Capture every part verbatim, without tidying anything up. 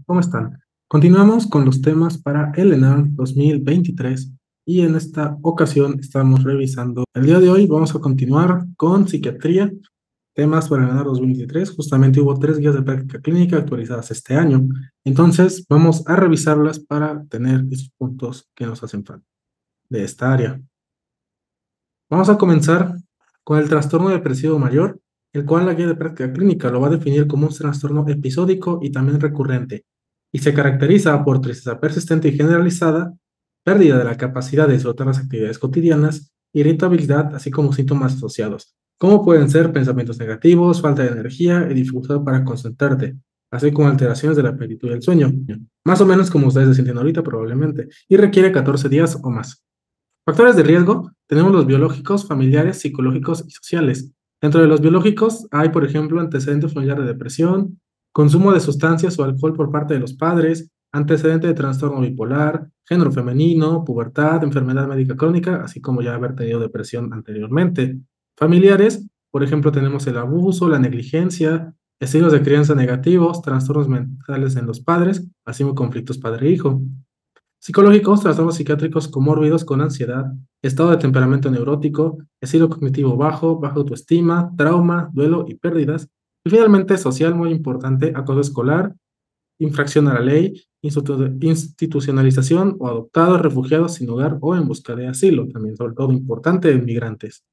¿Cómo están? Continuamos con los temas para el ENARM dos mil veintitrés y en esta ocasión estamos revisando. El día de hoy vamos a continuar con psiquiatría, temas para el ENARM dos mil veintitrés. Justamente hubo tres guías de práctica clínica actualizadas este año. Entonces vamos a revisarlas para tener esos puntos que nos hacen falta de esta área. Vamos a comenzar con el trastorno depresivo mayor, el cual la guía de práctica clínica lo va a definir como un trastorno episódico y también recurrente, y se caracteriza por tristeza persistente y generalizada, pérdida de la capacidad de disfrutar las actividades cotidianas, irritabilidad, así como síntomas asociados, como pueden ser pensamientos negativos, falta de energía y dificultad para concentrarte, así como alteraciones del apetito y el sueño, más o menos como ustedes se sienten ahorita probablemente, y requiere catorce días o más. Factores de riesgo, tenemos los biológicos, familiares, psicológicos y sociales. Dentro de los biológicos hay, por ejemplo, antecedente familiar de depresión, consumo de sustancias o alcohol por parte de los padres, antecedente de trastorno bipolar, género femenino, pubertad, enfermedad médica crónica, así como ya haber tenido depresión anteriormente. Familiares, por ejemplo, tenemos el abuso, la negligencia, estilos de crianza negativos, trastornos mentales en los padres, así como conflictos padre-hijo. Psicológicos, trastornos psiquiátricos comórbidos con ansiedad, estado de temperamento neurótico, estilo cognitivo bajo, baja autoestima, trauma, duelo y pérdidas. Y finalmente, social, muy importante, acoso escolar, infracción a la ley, institu- institucionalización o adoptados, refugiados sin hogar o en busca de asilo, también sobre todo importante en migrantes.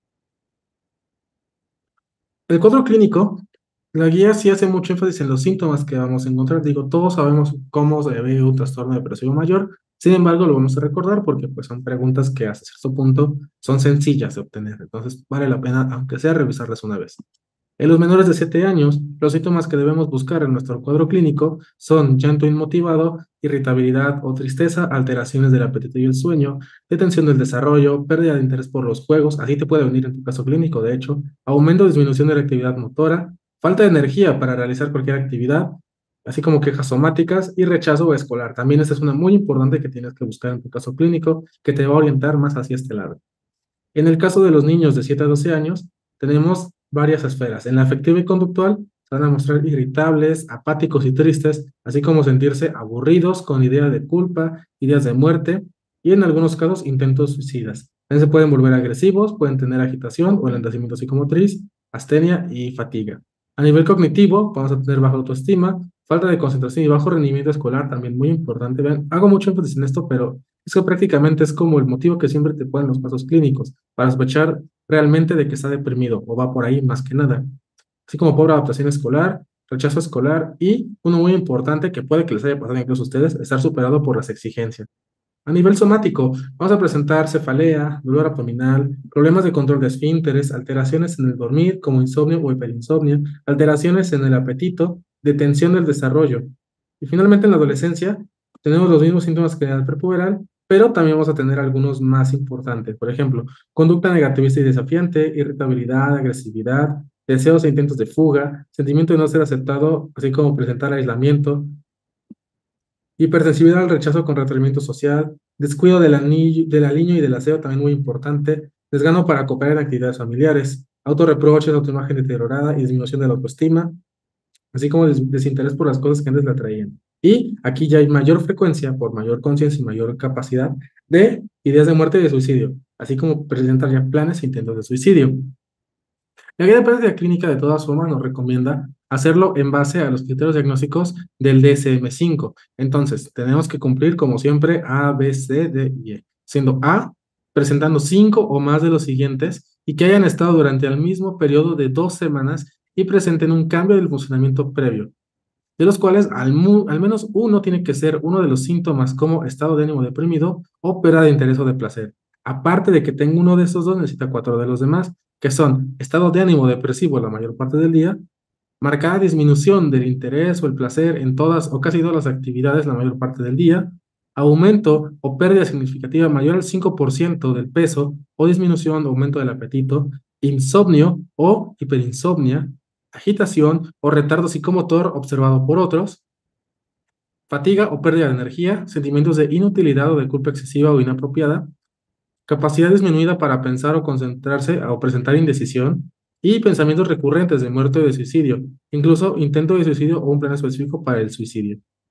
El cuadro clínico, la guía sí hace mucho énfasis en los síntomas que vamos a encontrar. Digo, todos sabemos cómo se ve un trastorno depresivo mayor, sin embargo, lo vamos a recordar porque pues, son preguntas que hasta cierto punto son sencillas de obtener. Entonces, vale la pena, aunque sea, revisarlas una vez. En los menores de siete años, los síntomas que debemos buscar en nuestro cuadro clínico son llanto inmotivado, irritabilidad o tristeza, alteraciones del apetito y el sueño, detención del desarrollo, pérdida de interés por los juegos, así te puede venir en tu caso clínico, de hecho, aumento o disminución de la actividad motora, falta de energía para realizar cualquier actividad, así como quejas somáticas y rechazo escolar. También esta es una muy importante que tienes que buscar en tu caso clínico, que te va a orientar más hacia este lado. En el caso de los niños de siete a doce años, tenemos varias esferas. En la afectiva y conductual, se van a mostrar irritables, apáticos y tristes, así como sentirse aburridos con ideas de culpa, ideas de muerte y en algunos casos intentos suicidas. También se pueden volver agresivos, pueden tener agitación o lentecimiento psicomotriz, astenia y fatiga. A nivel cognitivo, vamos a tener baja autoestima, falta de concentración y bajo rendimiento escolar, también muy importante. Vean, hago mucho énfasis en esto, pero es que prácticamente es como el motivo que siempre te ponen los casos clínicos, para sospechar realmente de que está deprimido o va por ahí más que nada. Así como pobre adaptación escolar, rechazo escolar y uno muy importante que puede que les haya pasado incluso a ustedes, estar superado por las exigencias. A nivel somático, vamos a presentar cefalea, dolor abdominal, problemas de control de esfínteres, alteraciones en el dormir como insomnio o hiperinsomnio, alteraciones en el apetito, detención del desarrollo. Y finalmente en la adolescencia tenemos los mismos síntomas que en el prepuberal, pero también vamos a tener algunos más importantes. Por ejemplo, conducta negativista y desafiante, irritabilidad, agresividad, deseos e intentos de fuga, sentimiento de no ser aceptado, así como presentar aislamiento, hipersensibilidad al rechazo con retraimiento social, descuido del, anillo, del aliño y del aseo, también muy importante, desgano para cooperar en actividades familiares, autorreproches, autoimagen deteriorada y disminución de la autoestima, así como des desinterés por las cosas que antes le atraían. Y aquí ya hay mayor frecuencia, por mayor conciencia y mayor capacidad, de ideas de muerte y de suicidio, así como presentar ya planes e intentos de suicidio. La guía de práctica clínica de todas formas nos recomienda hacerlo en base a los criterios diagnósticos del D S M cinco. Entonces, tenemos que cumplir como siempre A, B, C, D y E, siendo A presentando cinco o más de los siguientes y que hayan estado durante el mismo periodo de dos semanas y presenten un cambio del funcionamiento previo, de los cuales al, al menos uno tiene que ser uno de los síntomas como estado de ánimo deprimido o pérdida de interés o de placer. Aparte de que tenga uno de esos dos, necesita cuatro de los demás, que son estado de ánimo depresivo la mayor parte del día, marcada disminución del interés o el placer en todas o casi todas las actividades la mayor parte del día, aumento o pérdida significativa mayor al cinco por ciento del peso o disminución o aumento del apetito, insomnio o hiperinsomnia, agitación o retardo psicomotor observado por otros, fatiga o pérdida de energía, sentimientos de inutilidad o de culpa excesiva o inapropiada, capacidad disminuida para pensar o concentrarse o presentar indecisión, y pensamientos recurrentes de muerte o de suicidio, incluso intento de suicidio o un plan específico para el suicidio.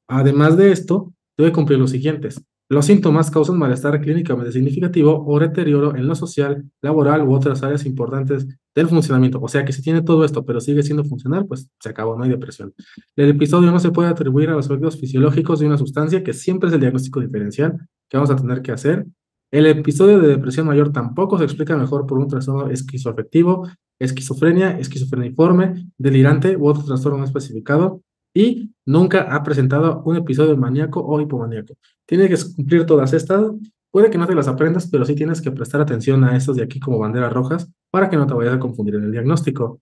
Además de esto, debe cumplir los siguientes. Los síntomas causan malestar clínicamente significativo o deterioro en lo social, laboral u otras áreas importantes del funcionamiento. O sea que si tiene todo esto, pero sigue siendo funcional, pues se acabó, no hay depresión. El episodio no se puede atribuir a los efectos fisiológicos de una sustancia, que siempre es el diagnóstico diferencial que vamos a tener que hacer. El episodio de depresión mayor tampoco se explica mejor por un trastorno esquizoafectivo, esquizofrenia, esquizofreniforme, delirante u otro trastorno no especificado, y nunca ha presentado un episodio maníaco o hipomaníaco. Tiene que cumplir todas estas. Puede que no te las aprendas, pero sí tienes que prestar atención a estos de aquí como banderas rojas para que no te vayas a confundir en el diagnóstico.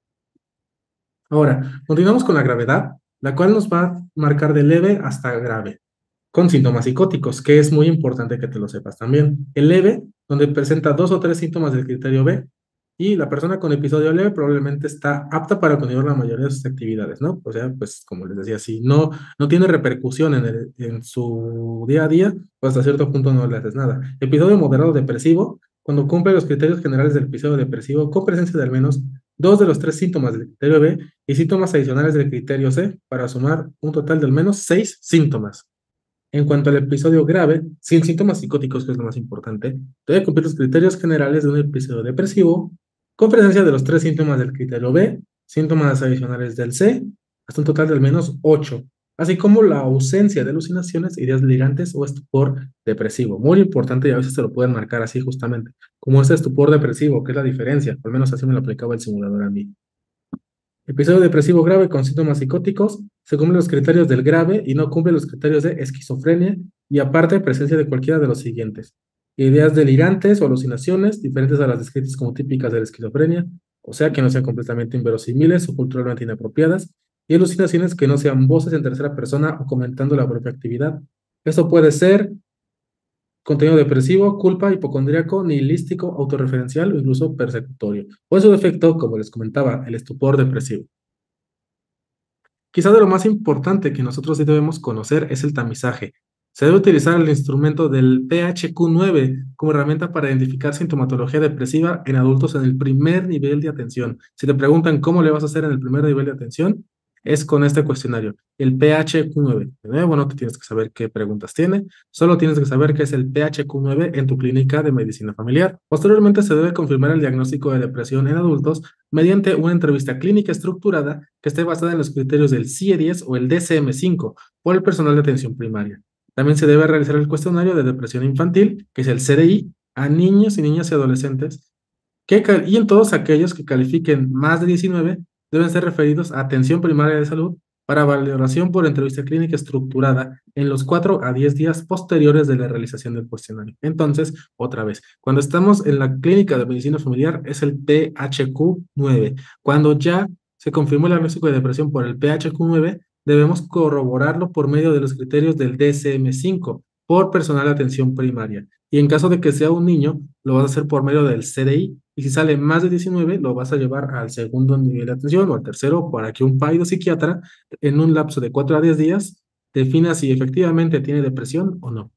Ahora, continuamos con la gravedad, la cual nos va a marcar de leve hasta grave, con síntomas psicóticos, que es muy importante que te lo sepas también. El leve, donde presenta dos o tres síntomas del criterio B, y la persona con episodio leve probablemente está apta para continuar la mayoría de sus actividades, ¿no? O sea, pues como les decía, si no, no tiene repercusión en, el, en su día a día, pues hasta cierto punto no le haces nada. Episodio moderado depresivo, cuando cumple los criterios generales del episodio depresivo, con presencia de al menos dos de los tres síntomas del criterio B y síntomas adicionales del criterio C, para sumar un total de al menos seis síntomas. En cuanto al episodio grave, sin síntomas psicóticos, que es lo más importante, debe cumplir los criterios generales de un episodio depresivo, con presencia de los tres síntomas del criterio B, síntomas adicionales del C, hasta un total de al menos ocho, así como la ausencia de alucinaciones, ideas delirantes o estupor depresivo. Muy importante, y a veces se lo pueden marcar así justamente, como este estupor depresivo, que es la diferencia, al menos así me lo aplicaba el simulador a mí. Episodio depresivo grave con síntomas psicóticos, se cumplen los criterios del grave y no cumple los criterios de esquizofrenia, y aparte presencia de cualquiera de los siguientes: ideas delirantes o alucinaciones diferentes a las descritas como típicas de la esquizofrenia, o sea que no sean completamente inverosímiles o culturalmente inapropiadas, y alucinaciones que no sean voces en tercera persona o comentando la propia actividad. Esto puede ser contenido depresivo, culpa, hipocondríaco, nihilístico, autorreferencial o incluso persecutorio. O en su defecto, como les comentaba, el estupor depresivo. Quizá de lo más importante que nosotros sí debemos conocer es el tamizaje. Se debe utilizar el instrumento del P H Q nueve como herramienta para identificar sintomatología depresiva en adultos en el primer nivel de atención. Si te preguntan cómo le vas a hacer en el primer nivel de atención, es con este cuestionario, el P H Q nueve. De nuevo, no te tienes que saber qué preguntas tiene, solo tienes que saber qué es el P H Q nueve en tu clínica de medicina familiar. Posteriormente se debe confirmar el diagnóstico de depresión en adultos mediante una entrevista clínica estructurada que esté basada en los criterios del C I E diez o el D S M cinco por el personal de atención primaria. También se debe realizar el cuestionario de depresión infantil, que es el C D I, a niños y niñas y adolescentes, que, y en todos aquellos que califiquen más de diecinueve deben ser referidos a atención primaria de salud para valoración por entrevista clínica estructurada en los cuatro a diez días posteriores de la realización del cuestionario. Entonces, otra vez, cuando estamos en la clínica de medicina familiar es el P H Q nueve. Cuando ya se confirmó el diagnóstico de depresión por el P H Q nueve, debemos corroborarlo por medio de los criterios del D S M cinco por personal de atención primaria. Y en caso de que sea un niño, lo vas a hacer por medio del C D I, y si sale más de diecinueve, lo vas a llevar al segundo nivel de atención o al tercero para que un paido psiquiatra en un lapso de cuatro a diez días defina si efectivamente tiene depresión o no.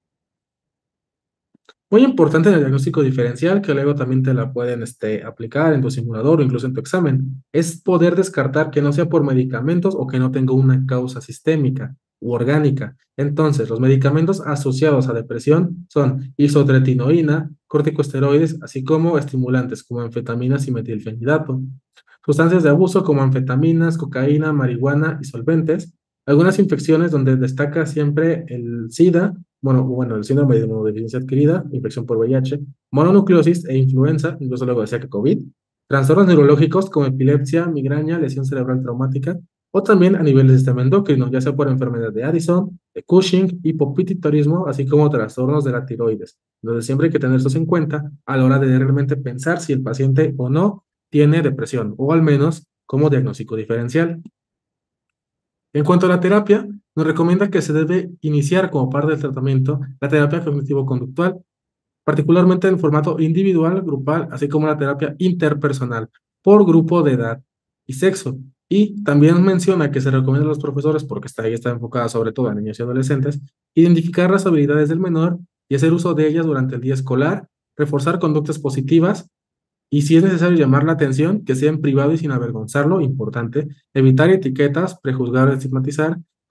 Muy importante en el diagnóstico diferencial, que luego también te la pueden este, aplicar en tu simulador o incluso en tu examen, es poder descartar que no sea por medicamentos o que no tenga una causa sistémica u orgánica. Entonces, los medicamentos asociados a depresión son isotretinoína, corticosteroides, así como estimulantes como anfetaminas y metilfenidato. Sustancias de abuso como anfetaminas, cocaína, marihuana y solventes. Algunas infecciones donde destaca siempre el SIDA, bueno, bueno, el síndrome de inmunodeficiencia adquirida, infección por V I H, mononucleosis e influenza, incluso luego decía que COVID, trastornos neurológicos como epilepsia, migraña, lesión cerebral traumática, o también a nivel del sistema endocrino, ya sea por enfermedad de Addison, de Cushing, hipopituitarismo, así como trastornos de la tiroides. Entonces siempre hay que tener esto en cuenta a la hora de realmente pensar si el paciente o no tiene depresión, o al menos como diagnóstico diferencial. En cuanto a la terapia, nos recomienda que se debe iniciar como parte del tratamiento la terapia cognitivo-conductual, particularmente en formato individual, grupal, así como la terapia interpersonal, por grupo de edad y sexo. Y también menciona que se recomienda a los profesores, porque está ahí está enfocada sobre todo a niños y adolescentes, identificar las habilidades del menor y hacer uso de ellas durante el día escolar, reforzar conductas positivas, y si es necesario llamar la atención, que sea en privado y sin avergonzarlo, importante, evitar etiquetas, prejuzgar o estigmatizar,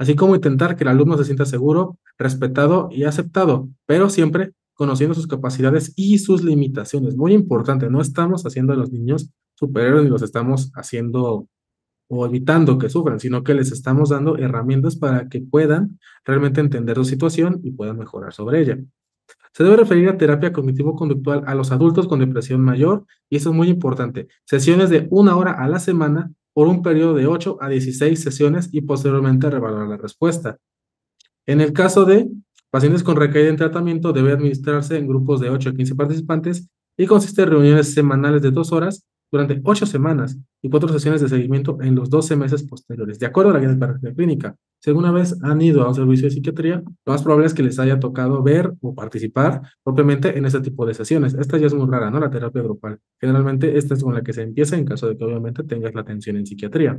así como intentar que el alumno se sienta seguro, respetado y aceptado, pero siempre conociendo sus capacidades y sus limitaciones. Muy importante, no estamos haciendo a los niños superiores ni los estamos haciendo o evitando que sufran, sino que les estamos dando herramientas para que puedan realmente entender su situación y puedan mejorar sobre ella. Se debe referir a terapia cognitivo-conductual a los adultos con depresión mayor, y eso es muy importante. Sesiones de una hora a la semana por un periodo de ocho a dieciséis sesiones y posteriormente revaluar la respuesta. En el caso de pacientes con recaída en tratamiento, debe administrarse en grupos de ocho a quince participantes y consiste en reuniones semanales de dos horas durante ocho semanas y cuatro sesiones de seguimiento en los doce meses posteriores. De acuerdo a la guía de práctica clínica, si alguna vez han ido a un servicio de psiquiatría, lo más probable es que les haya tocado ver o participar propiamente en este tipo de sesiones. Esta ya es muy rara, ¿no? La terapia grupal. Generalmente esta es con la que se empieza en caso de que obviamente tengas la atención en psiquiatría.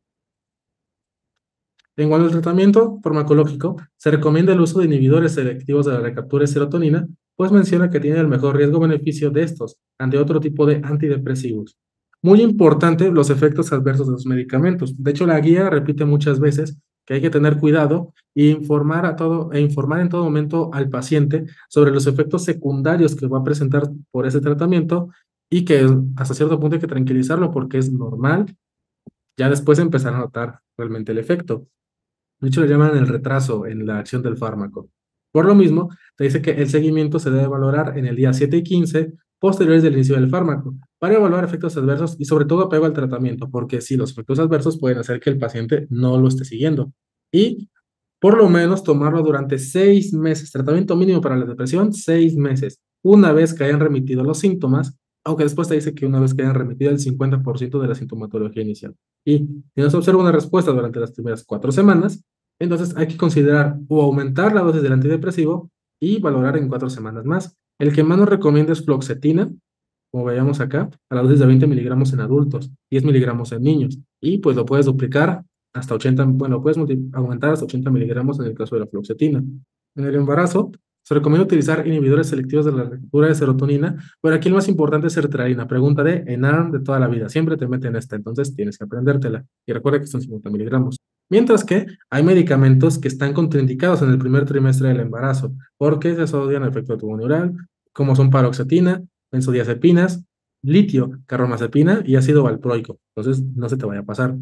En cuanto al tratamiento farmacológico, se recomienda el uso de inhibidores selectivos de la recaptura de serotonina, pues menciona que tiene el mejor riesgo-beneficio de estos ante otro tipo de antidepresivos. Muy importante los efectos adversos de los medicamentos. De hecho, la guía repite muchas veces que hay que tener cuidado e informar, a todo, e informar en todo momento al paciente sobre los efectos secundarios que va a presentar por ese tratamiento y que hasta cierto punto hay que tranquilizarlo porque es normal, ya después empezar a notar realmente el efecto. De hecho, le llaman el retraso en la acción del fármaco. Por lo mismo, te dice que el seguimiento se debe valorar en el día siete y quince posteriores del inicio del fármaco para evaluar efectos adversos y sobre todo apego al tratamiento, porque si los efectos adversos pueden hacer que el paciente no lo esté siguiendo. Y por lo menos tomarlo durante seis meses. Tratamiento mínimo para la depresión, seis meses. Una vez que hayan remitido los síntomas, aunque después te dice que una vez que hayan remitido el cincuenta por ciento de la sintomatología inicial. Y si no se observa una respuesta durante las primeras cuatro semanas, entonces hay que considerar o aumentar la dosis del antidepresivo y valorar en cuatro semanas más. El que más nos recomienda es fluoxetina, como veíamos acá, a la dosis de veinte miligramos en adultos, diez miligramos en niños. Y pues lo puedes duplicar hasta ochenta, bueno, puedes aumentar hasta ochenta miligramos en el caso de la fluoxetina. En el embarazo, se recomienda utilizar inhibidores selectivos de la recaptura de serotonina, pero aquí el más importante es sertralina. Pregunta de ENARM de toda la vida. Siempre te meten esta, entonces tienes que aprendértela. Y recuerda que son cincuenta miligramos. Mientras que hay medicamentos que están contraindicados en el primer trimestre del embarazo, porque se asocian al efecto neural, como son paroxetina, benzodiazepinas, litio, carbamazepina y ácido valproico. Entonces, no se te vaya a pasar.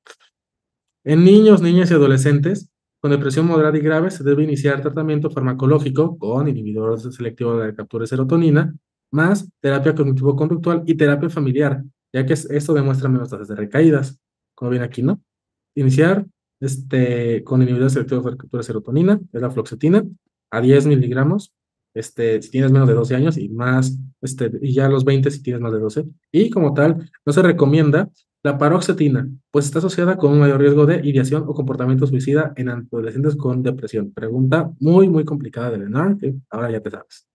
En niños, niñas y adolescentes con depresión moderada y grave se debe iniciar tratamiento farmacológico con inhibidores selectivos de la captura de serotonina, más terapia cognitivo-conductual y terapia familiar, ya que esto demuestra menos tasas de recaídas. Como viene aquí, ¿no? Iniciar este, con inhibidores selectivos de la captura de serotonina, es la fluoxetina, a diez miligramos, este, si tienes menos de doce años y más, este, y ya a los veinte si tienes más de doce. Y como tal, no se recomienda la paroxetina, pues está asociada con un mayor riesgo de ideación o comportamiento suicida en adolescentes con depresión. Pregunta muy, muy complicada del ENARM, que ahora ya te sabes.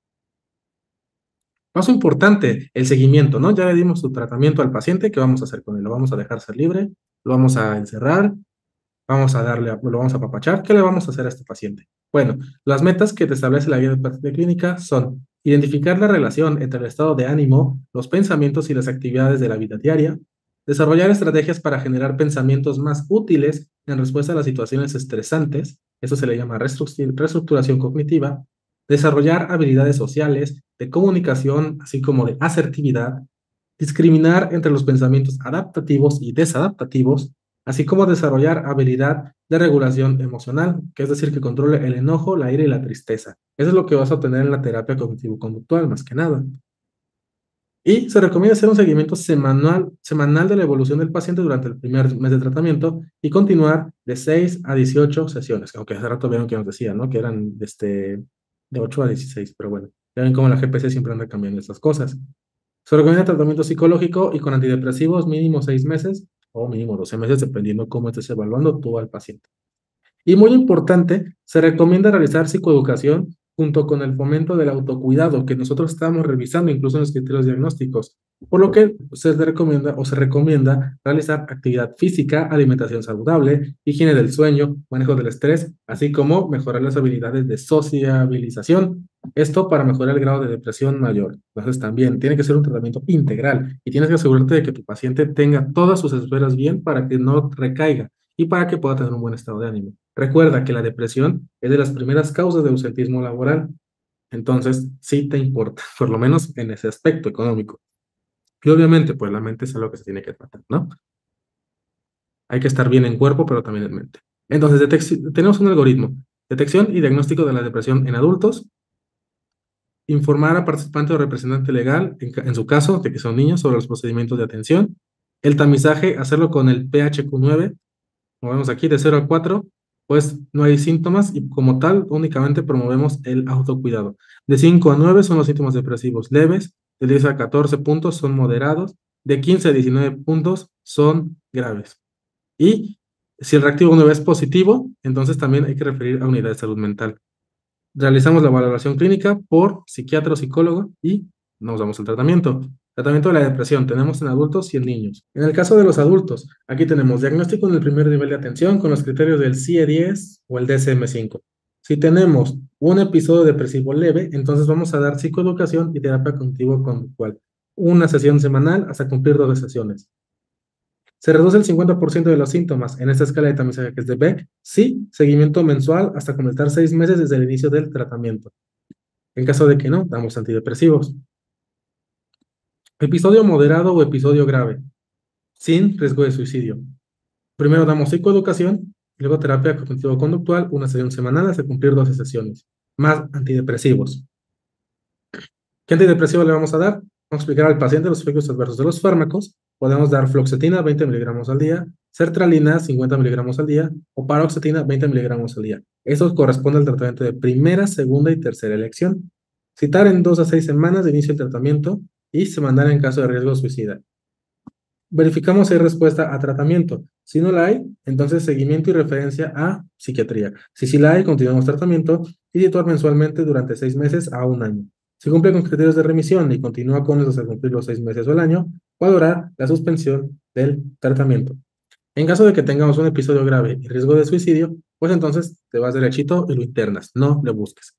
Paso importante, el seguimiento, ¿no? Ya le dimos su tratamiento al paciente, ¿qué vamos a hacer con él? Lo vamos a dejar ser libre, lo vamos a encerrar, vamos a darle, lo vamos a apapachar. ¿Qué le vamos a hacer a este paciente? Bueno, las metas que te establece la guía de práctica clínica son identificar la relación entre el estado de ánimo, los pensamientos y las actividades de la vida diaria, desarrollar estrategias para generar pensamientos más útiles en respuesta a las situaciones estresantes, eso se le llama reestructuración cognitiva, desarrollar habilidades sociales, de comunicación, así como de asertividad, discriminar entre los pensamientos adaptativos y desadaptativos, así como desarrollar habilidad de regulación emocional, que es decir, que controle el enojo, la ira y la tristeza. Eso es lo que vas a obtener en la terapia cognitivo-conductual, más que nada. Y se recomienda hacer un seguimiento semanal, semanal de la evolución del paciente durante el primer mes de tratamiento y continuar de seis a dieciocho sesiones, aunque hace rato vieron que nos decía, ¿no? Que eran este, de ocho a dieciséis, pero bueno, ya ven cómo la G P C siempre anda cambiando estas cosas. Se recomienda tratamiento psicológico y con antidepresivos mínimo seis meses o mínimo doce meses, dependiendo cómo estés evaluando tú al paciente. Y muy importante, se recomienda realizar psicoeducación junto con el fomento del autocuidado, que nosotros estamos revisando incluso en los criterios diagnósticos, por lo que se recomienda o se recomienda realizar actividad física, alimentación saludable, higiene del sueño, manejo del estrés, así como mejorar las habilidades de sociabilización. Esto para mejorar el grado de depresión mayor. Entonces también tiene que ser un tratamiento integral y tienes que asegurarte de que tu paciente tenga todas sus esferas bien para que no recaiga y para que pueda tener un buen estado de ánimo. Recuerda que la depresión es de las primeras causas de ausentismo laboral, entonces sí te importa, por lo menos en ese aspecto económico. Y obviamente, pues la mente es algo que se tiene que tratar, ¿no? Hay que estar bien en cuerpo, pero también en mente. Entonces, detec- tenemos un algoritmo: detección y diagnóstico de la depresión en adultos, informar a participante o representante legal, en, ca- en su caso, de que son niños, sobre los procedimientos de atención, el tamizaje, hacerlo con el P H Q nueve, como vemos aquí, de cero a cuatro, pues no hay síntomas y como tal únicamente promovemos el autocuidado. De cinco a nueve son los síntomas depresivos leves, de diez a catorce puntos son moderados, de quince a diecinueve puntos son graves. Y si el reactivo nueve es positivo, entonces también hay que referir a unidad de salud mental. Realizamos la valoración clínica por psiquiatra o psicólogo y nos damos el tratamiento. Tratamiento de la depresión tenemos en adultos y en niños. En el caso de los adultos, aquí tenemos diagnóstico en el primer nivel de atención con los criterios del C I E diez o el D S M cinco. Si tenemos un episodio depresivo leve, entonces vamos a dar psicoeducación y terapia cognitivo-conductual. Una sesión semanal hasta cumplir dos sesiones. ¿Se reduce el cincuenta por ciento de los síntomas en esta escala de tamizaje que es de Beck? Sí, seguimiento mensual hasta completar seis meses desde el inicio del tratamiento. En caso de que no, damos antidepresivos. Episodio moderado o episodio grave, sin riesgo de suicidio. Primero damos psicoeducación, luego terapia cognitivo-conductual, una sesión semanal hasta cumplir doce sesiones, más antidepresivos. ¿Qué antidepresivo le vamos a dar? Vamos a explicar al paciente los efectos adversos de los fármacos. Podemos dar fluoxetina veinte miligramos al día, sertralina cincuenta miligramos al día o paroxetina veinte miligramos al día. Eso corresponde al tratamiento de primera, segunda y tercera elección. Citar en dos a seis semanas de inicio del tratamiento y se mandará en caso de riesgo suicida. Verificamos si hay respuesta a tratamiento. Si no la hay, entonces seguimiento y referencia a psiquiatría. Si sí la hay, continuamos tratamiento y titular mensualmente durante seis meses a un año. Si cumple con criterios de remisión y continúa con esos al cumplir los seis meses o el año, valorar la suspensión del tratamiento. En caso de que tengamos un episodio grave y riesgo de suicidio, pues entonces te vas derechito y lo internas, no le busques.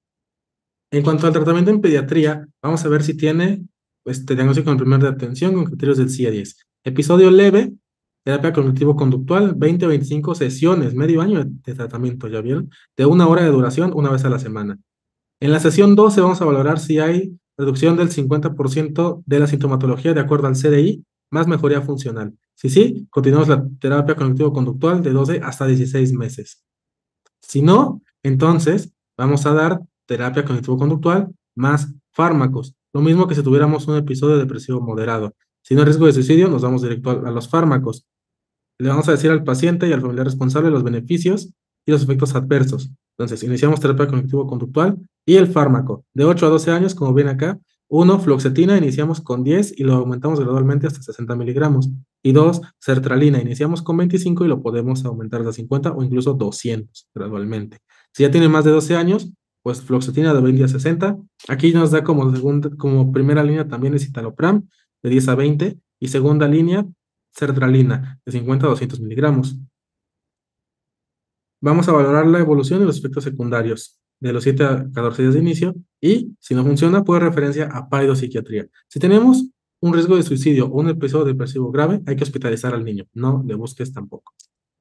En cuanto al tratamiento en pediatría, vamos a ver si tiene este diagnóstico en primer de atención con criterios del C I E diez. Episodio leve, terapia cognitivo-conductual, veinte a veinticinco sesiones, medio año de, de tratamiento, ¿ya vieron? De una hora de duración, una vez a la semana. En la sesión doce vamos a valorar si hay reducción del cincuenta por ciento de la sintomatología de acuerdo al C D I, más mejoría funcional. Si sí, continuamos la terapia cognitivo-conductual de doce hasta dieciséis meses. Si no, entonces vamos a dar terapia cognitivo-conductual más fármacos. Lo mismo que si tuviéramos un episodio depresivo moderado. Si no hay riesgo de suicidio, nos vamos directo a, a los fármacos. Le vamos a decir al paciente y al familiar responsable los beneficios y los efectos adversos. Entonces, iniciamos terapia cognitivo-conductual y el fármaco. De ocho a doce años, como ven acá, uno, fluoxetina, iniciamos con diez y lo aumentamos gradualmente hasta sesenta miligramos. Y dos, sertralina, iniciamos con veinticinco y lo podemos aumentar hasta cincuenta o incluso doscientos gradualmente. Si ya tiene más de doce años, pues fluoxetina de veinte a sesenta. Aquí nos da como, segunda, como primera línea también el citalopram de diez a veinte y segunda línea sertralina de cincuenta a doscientos miligramos. Vamos a valorar la evolución y los efectos secundarios de los siete a catorce días de inicio y, si no funciona, pues referencia a psiquiatría. Si tenemos un riesgo de suicidio o un episodio depresivo grave, hay que hospitalizar al niño. No le busques tampoco.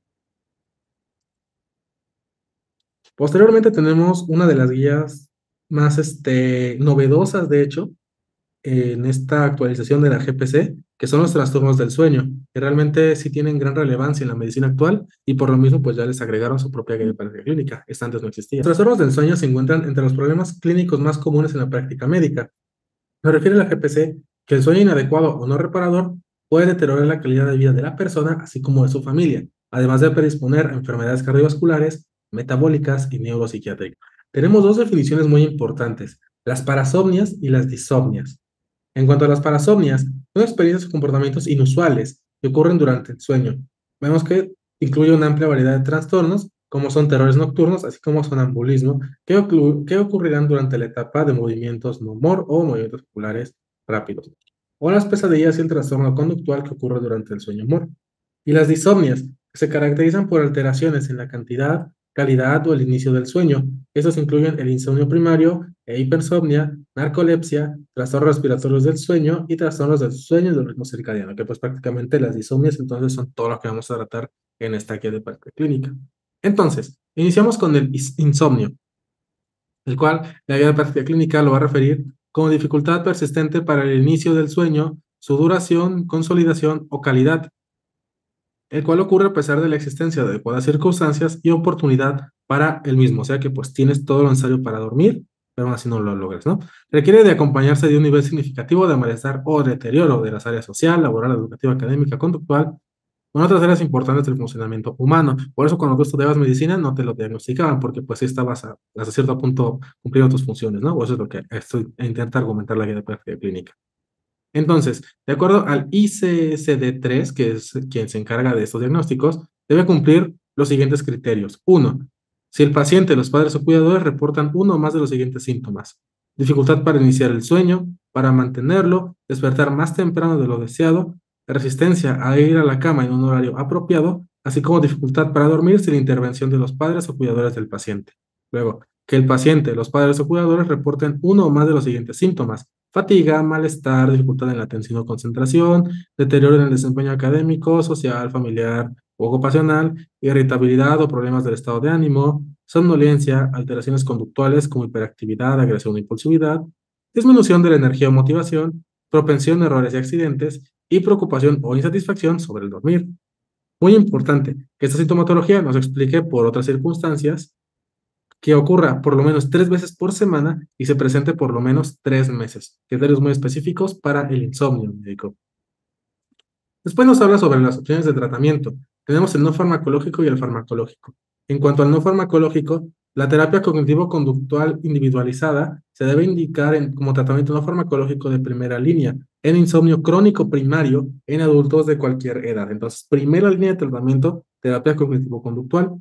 Posteriormente tenemos una de las guías más este, novedosas, de hecho, en esta actualización de la G P C, que son los trastornos del sueño, que realmente sí tienen gran relevancia en la medicina actual y por lo mismo pues ya les agregaron su propia guía de práctica clínica. Esta antes no existía. Los trastornos del sueño se encuentran entre los problemas clínicos más comunes en la práctica médica. Nos refiere la G P C que el sueño inadecuado o no reparador puede deteriorar la calidad de vida de la persona, así como de su familia, además de predisponer a enfermedades cardiovasculares, metabólicas y neuropsiquiátricas. Tenemos dos definiciones muy importantes, las parasomnias y las disomnias. En cuanto a las parasomnias, son experiencias o comportamientos inusuales que ocurren durante el sueño. Vemos que incluye una amplia variedad de trastornos, como son terrores nocturnos, así como sonambulismo, que, oclu- que ocurrirán durante la etapa de movimientos no mor o movimientos oculares rápidos. O las pesadillas y el trastorno conductual que ocurre durante el sueño mor. Y las disomnias, que se caracterizan por alteraciones en la cantidad, calidad o el inicio del sueño. Estos incluyen el insomnio primario e hipersomnia, narcolepsia, trastornos respiratorios del sueño y trastornos del sueño y del ritmo circadiano, que pues prácticamente las disomnias entonces son todo lo que vamos a tratar en esta guía de práctica clínica. Entonces, iniciamos con el insomnio, el cual la guía de práctica clínica lo va a referir como dificultad persistente para el inicio del sueño, su duración, consolidación o calidad, el cual ocurre a pesar de la existencia de adecuadas circunstancias y oportunidad para el mismo, o sea que pues tienes todo lo necesario para dormir, pero aún así no lo logras, ¿no? Requiere de acompañarse de un nivel significativo de malestar o deterioro de las áreas social, laboral, educativa, académica, conductual, con otras áreas importantes del funcionamiento humano. Por eso cuando tú estudiabas medicina no te lo diagnosticaban, porque pues sí estabas a- hasta cierto punto cumpliendo tus funciones, ¿no? O eso es lo que estoy, intenta argumentar la guía de práctica clínica. Entonces, de acuerdo al I C S D tres, que es quien se encarga de estos diagnósticos, debe cumplir los siguientes criterios. Uno, si el paciente, los padres o cuidadores reportan uno o más de los siguientes síntomas. Dificultad para iniciar el sueño, para mantenerlo, despertar más temprano de lo deseado, resistencia a ir a la cama en un horario apropiado, así como dificultad para dormir sin intervención de los padres o cuidadores del paciente. Luego, que el paciente, los padres o cuidadores reporten uno o más de los siguientes síntomas: fatiga, malestar, dificultad en la atención o concentración, deterioro en el desempeño académico, social, familiar o ocupacional, irritabilidad o problemas del estado de ánimo, somnolencia, alteraciones conductuales como hiperactividad, agresión o impulsividad, disminución de la energía o motivación, propensión a errores y accidentes y preocupación o insatisfacción sobre el dormir. Muy importante que esta sintomatología nos explique por otras circunstancias, que ocurra por lo menos tres veces por semana y se presente por lo menos tres meses. Criterios muy específicos para el insomnio médico. Después nos habla sobre las opciones de tratamiento. Tenemos el no farmacológico y el farmacológico. En cuanto al no farmacológico, la terapia cognitivo-conductual individualizada se debe indicar en, como tratamiento no farmacológico de primera línea en insomnio crónico primario en adultos de cualquier edad. Entonces, primera línea de tratamiento, terapia cognitivo-conductual.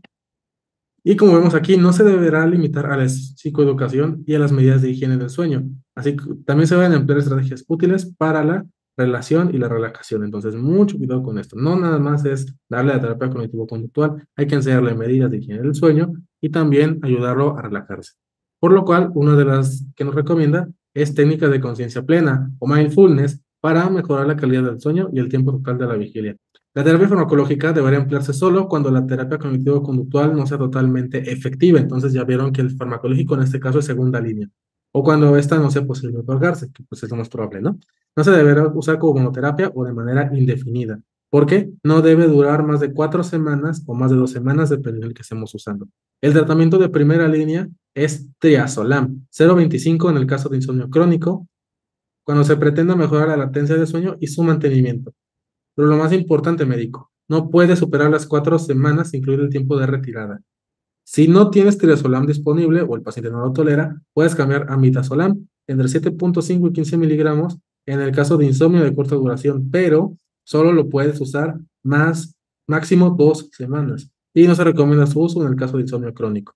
Y como vemos aquí, no se deberá limitar a la psicoeducación y a las medidas de higiene del sueño. Así que también se deben emplear estrategias útiles para la relación y la relajación. Entonces, mucho cuidado con esto. No nada más es darle la terapia cognitivo-conductual, hay que enseñarle medidas de higiene del sueño y también ayudarlo a relajarse. Por lo cual, una de las que nos recomienda es técnicas de conciencia plena o mindfulness para mejorar la calidad del sueño y el tiempo total de la vigilia. La terapia farmacológica debería emplearse solo cuando la terapia cognitivo-conductual no sea totalmente efectiva. Entonces ya vieron que el farmacológico en este caso es segunda línea. O cuando esta no sea posible otorgarse, que pues es lo más probable, ¿no? No se deberá usar como monoterapia o de manera indefinida. ¿Por qué? No debe durar más de cuatro semanas o más de dos semanas, dependiendo del que estemos usando. El tratamiento de primera línea es triazolam, cero punto veinticinco en el caso de insomnio crónico, cuando se pretenda mejorar la latencia de sueño y su mantenimiento. Pero lo más importante, médico, no puede superar las cuatro semanas, incluido el tiempo de retirada. Si no tienes triazolam disponible o el paciente no lo tolera, puedes cambiar a midazolam entre siete punto cinco y quince miligramos en el caso de insomnio de corta duración, pero solo lo puedes usar más, máximo dos semanas. Y no se recomienda su uso en el caso de insomnio crónico.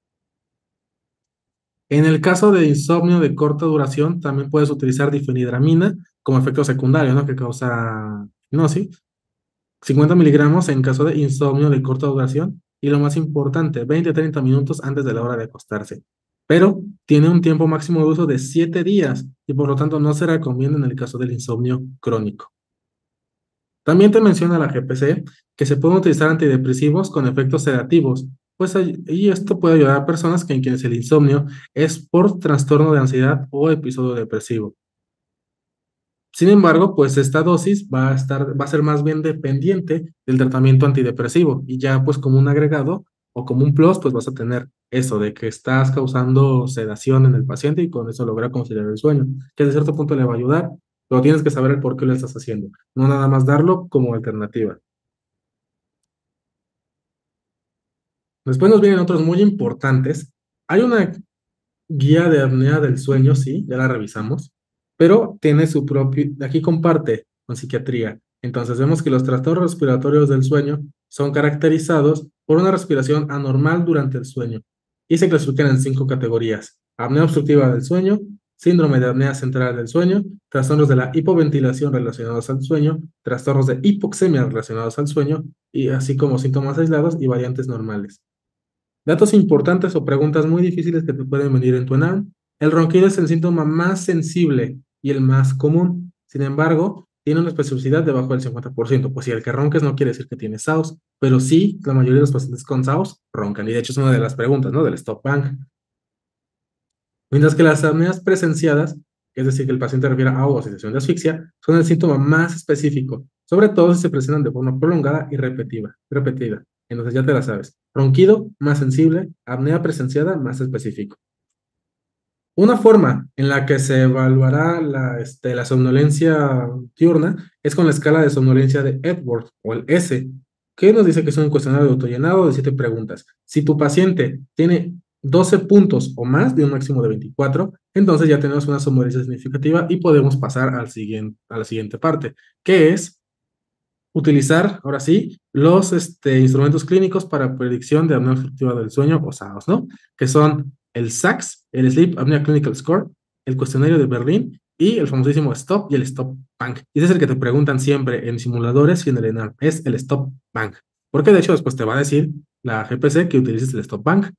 En el caso de insomnio de corta duración, también puedes utilizar difenhidramina como efecto secundario, ¿no? Que causa hipnosis. cincuenta miligramos en caso de insomnio de corta duración y lo más importante, veinte a treinta minutos antes de la hora de acostarse. Pero tiene un tiempo máximo de uso de siete días y por lo tanto no se recomienda en el caso del insomnio crónico. También te menciona la G P C que se pueden utilizar antidepresivos con efectos sedativos, pues y esto puede ayudar a personas que en quienes el insomnio es por trastorno de ansiedad o episodio depresivo. Sin embargo, pues esta dosis va a estar, va a ser más bien dependiente del tratamiento antidepresivo y ya pues como un agregado o como un plus, pues vas a tener eso de que estás causando sedación en el paciente y con eso logra conciliar el sueño, que de cierto punto le va a ayudar, pero tienes que saber el por qué lo estás haciendo, no nada más darlo como alternativa. Después nos vienen otros muy importantes. Hay una guía de apnea del sueño, sí, ya la revisamos, pero tiene su propio, aquí comparte con psiquiatría. Entonces vemos que los trastornos respiratorios del sueño son caracterizados por una respiración anormal durante el sueño y se clasifican en cinco categorías: apnea obstructiva del sueño, síndrome de apnea central del sueño, trastornos de la hipoventilación relacionados al sueño, trastornos de hipoxemia relacionados al sueño, y así como síntomas aislados y variantes normales. Datos importantes o preguntas muy difíciles que te pueden venir en tu ENARM. El ronquido es el síntoma más sensible y el más común. Sin embargo, tiene una especificidad debajo del cincuenta por ciento. Pues si el que ronques no quiere decir que tiene S A O S, pero sí, la mayoría de los pacientes con S A O S roncan. Y de hecho es una de las preguntas, ¿no? Del Stop Bank. Mientras que las apneas presenciadas, es decir, que el paciente refiere a ahogo o sensación de asfixia, son el síntoma más específico, sobre todo si se presentan de forma prolongada y repetida. repetida. Entonces ya te la sabes. Ronquido, más sensible; apnea presenciada, más específico. Una forma en la que se evaluará la, este, la somnolencia diurna es con la escala de somnolencia de Epworth, o el S, que nos dice que es un cuestionario autollenado de siete preguntas. Si tu paciente tiene doce puntos o más, de un máximo de veinticuatro, entonces ya tenemos una somnolencia significativa y podemos pasar al siguiente, a la siguiente parte, que es utilizar, ahora sí, los este, instrumentos clínicos para predicción de apnea obstructiva del sueño, o S A O S, ¿no? Que son el S A C S, el Sleep Apnea Clinical Score, el cuestionario de Berlín y el famosísimo STOP y el STOP Bank. Y ese es el que te preguntan siempre en simuladores y en el ENARM, es el STOP Bank. Porque de hecho después te va a decir la G P C que utilices el STOP Bank.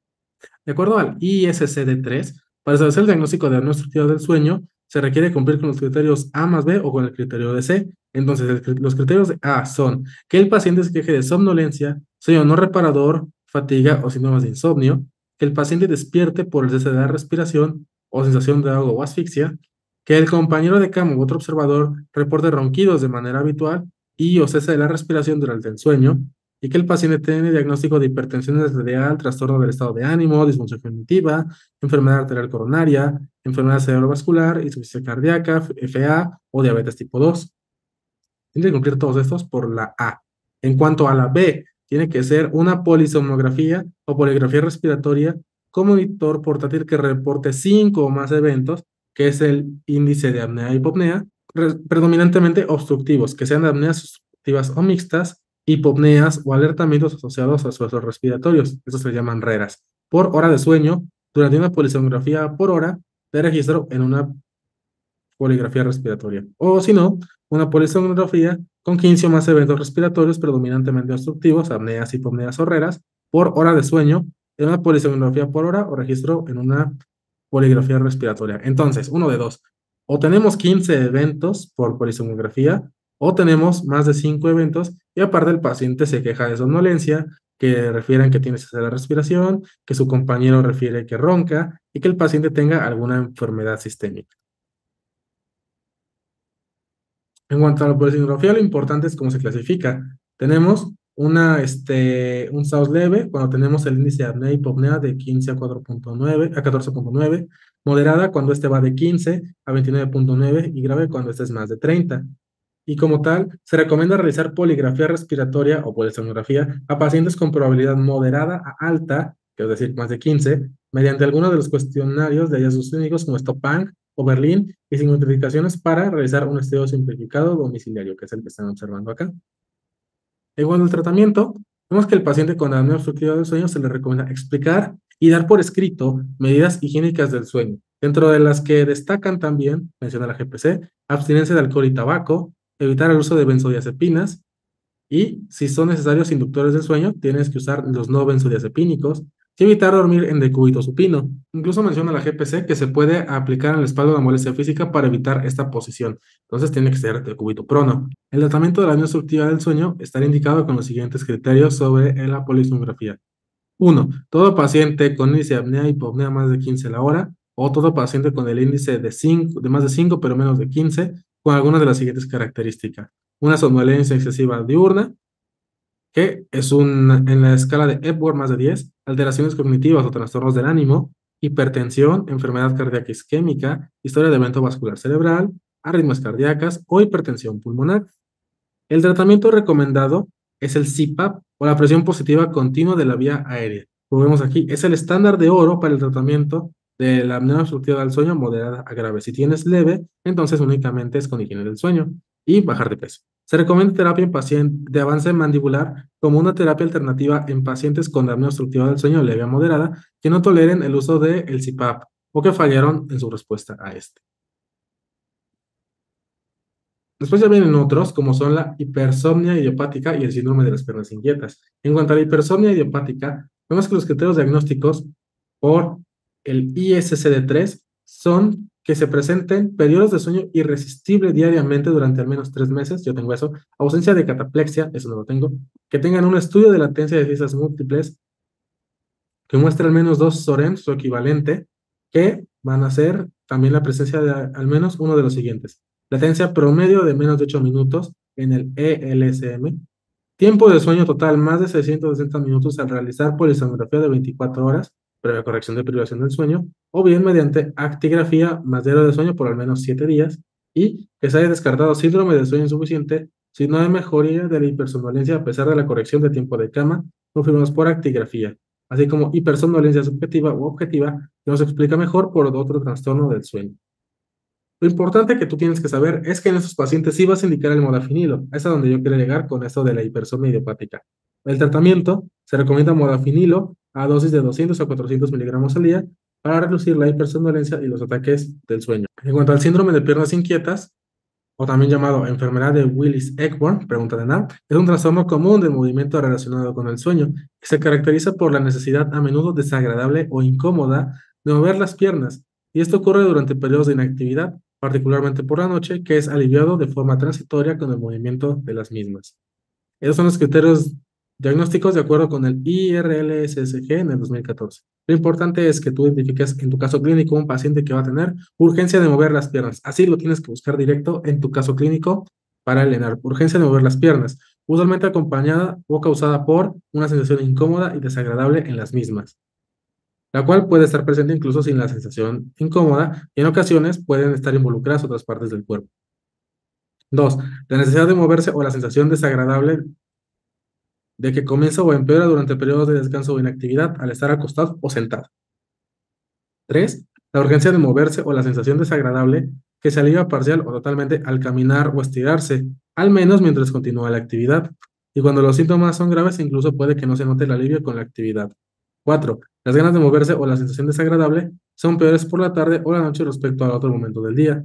De acuerdo al I S C D tres, para establecer el diagnóstico de apnea obstructiva del sueño, se requiere cumplir con los criterios A más B o con el criterio de C. Entonces, el, los criterios de A son que el paciente se queje de somnolencia, sueño no reparador, fatiga o síntomas de insomnio, que el paciente despierte por el cese de la respiración o sensación de ahogo o asfixia, que el compañero de cama u otro observador reporte ronquidos de manera habitual y o cese de la respiración durante el sueño, y que el paciente tiene diagnóstico de hipertensión arterial, trastorno del estado de ánimo, disfunción cognitiva, enfermedad arterial coronaria, enfermedad cerebrovascular, insuficiencia cardíaca, F A o diabetes tipo dos. Tiene que cumplir todos estos por la A. En cuanto a la B, tiene que ser una polisomnografía o poligrafía respiratoria con monitor portátil que reporte cinco o más eventos, que es el índice de apnea y hipopnea, predominantemente obstructivos, que sean apneas obstructivas o mixtas, hipopneas o alertamientos asociados a suelos respiratorios. Estos se llaman RERAS. Por hora de sueño, durante una polisomnografía por hora de registro en una poligrafía respiratoria. O si no, una polisomnografía con quince o más eventos respiratorios predominantemente obstructivos, apneas, hipopneas o RERAS, por hora de sueño, en una polisomnografía por hora o registro en una poligrafía respiratoria. Entonces, uno de dos. O tenemos quince eventos por polisomnografía, o tenemos más de cinco eventos, y aparte el paciente se queja de somnolencia, que refieren que tiene cese de la respiración, que su compañero refiere que ronca, y que el paciente tenga alguna enfermedad sistémica. En cuanto a la polisomnografía, lo importante es cómo se clasifica. Tenemos una, este, un S A O S leve cuando tenemos el índice de apnea y hipopnea de quince a cuatro punto nueve, a catorce punto nueve, moderada cuando este va de quince a veintinueve punto nueve y grave cuando este es más de treinta. Y como tal, se recomienda realizar poligrafía respiratoria o polisomnografía a pacientes con probabilidad moderada a alta, que es decir, más de quince, mediante alguno de los cuestionarios de hallazgos clínicos como STOP-Bank o Berlín, y sin notificaciones para realizar un estudio simplificado domiciliario, que es el que están observando acá. En cuanto al tratamiento, vemos que el paciente con apnea obstructiva del sueño se le recomienda explicar y dar por escrito medidas higiénicas del sueño, dentro de las que destacan también, menciona la G P C, abstinencia de alcohol y tabaco, evitar el uso de benzodiazepinas, y si son necesarios inductores del sueño, tienes que usar los no benzodiazepínicos y evitar dormir en decúbito supino. Incluso menciona la G P C que se puede aplicar en la espalda una molestia física para evitar esta posición. Entonces tiene que ser decúbito prono. El tratamiento de la apnea obstructiva del sueño estará indicado con los siguientes criterios sobre la polisomnografía. Uno, todo paciente con índice de apnea y hipopnea más de quince la hora, o todo paciente con el índice de, cinco, de más de cinco pero menos de quince, con algunas de las siguientes características. Una somnolencia excesiva diurna, que es un, en la escala de Epworth más de diez, alteraciones cognitivas o trastornos del ánimo, hipertensión, enfermedad cardíaca isquémica, historia de evento vascular cerebral, arritmias cardíacas o hipertensión pulmonar. El tratamiento recomendado es el C PAP o la presión positiva continua de la vía aérea. Como vemos aquí, es el estándar de oro para el tratamiento de la apnea obstructiva del sueño moderada a grave. Si tienes leve, entonces únicamente es con higiene del sueño y bajar de peso. Se recomienda terapia en paciente de avance mandibular como una terapia alternativa en pacientes con apnea obstructiva del sueño leve a moderada que no toleren el uso del C PAP o que fallaron en su respuesta a este. Después ya vienen otros, como son la hipersomnia idiopática y el síndrome de las piernas inquietas. En cuanto a la hipersomnia idiopática, Vemos que los criterios diagnósticos por el I S C D tres son que se presenten periodos de sueño irresistible diariamente durante al menos tres meses, yo tengo eso, ausencia de cataplexia, eso no lo tengo, que tengan un estudio de latencia de fiestas múltiples, que muestre al menos dos S O R E M, su equivalente, que van a ser también la presencia de al menos uno de los siguientes. Latencia promedio de menos de ocho minutos en el E L S M, tiempo de sueño total más de seiscientos sesenta minutos al realizar polisomnografía de veinticuatro horas, previa corrección de privación del sueño, o bien mediante actigrafía más diario de sueño por al menos siete días, y que se haya descartado síndrome de sueño insuficiente si no hay mejoría de la hipersomnolencia a pesar de la corrección de tiempo de cama, confirmados por actigrafía, así como hipersomnolencia subjetiva u objetiva, que nos explica mejor por otro trastorno del sueño. Lo importante que tú tienes que saber es que en esos pacientes sí vas a indicar el modafinilo. Es a donde yo quiero llegar con esto de la hipersomnia idiopática. El tratamiento se recomienda modafinilo a dosis de doscientos a cuatrocientos miligramos al día para reducir la hipersomnolencia y los ataques del sueño. En cuanto al síndrome de piernas inquietas, o también llamado enfermedad de Willis-Ekborn, pregunta de Nam, es un trastorno común del movimiento relacionado con el sueño, que se caracteriza por la necesidad a menudo desagradable o incómoda de mover las piernas, y esto ocurre durante periodos de inactividad, particularmente por la noche, que es aliviado de forma transitoria con el movimiento de las mismas. Esos son los criterios diagnósticos de acuerdo con el I R L S S G en el dos mil catorce. Lo importante es que tú identifiques en tu caso clínico un paciente que va a tener urgencia de mover las piernas. Así lo tienes que buscar directo en tu caso clínico para el ENARP. Urgencia de mover las piernas, usualmente acompañada o causada por una sensación incómoda y desagradable en las mismas, la cual puede estar presente incluso sin la sensación incómoda y en ocasiones pueden estar involucradas otras partes del cuerpo. Dos, la necesidad de moverse o la sensación desagradable de que comienza o empeora durante periodos de descanso o inactividad al estar acostado o sentado. Tres, la urgencia de moverse o la sensación desagradable que se alivia parcial o totalmente al caminar o estirarse, al menos mientras continúa la actividad. Y cuando los síntomas son graves, incluso puede que no se note el alivio con la actividad. Cuatro, las ganas de moverse o la sensación desagradable son peores por la tarde o la noche respecto al otro momento del día.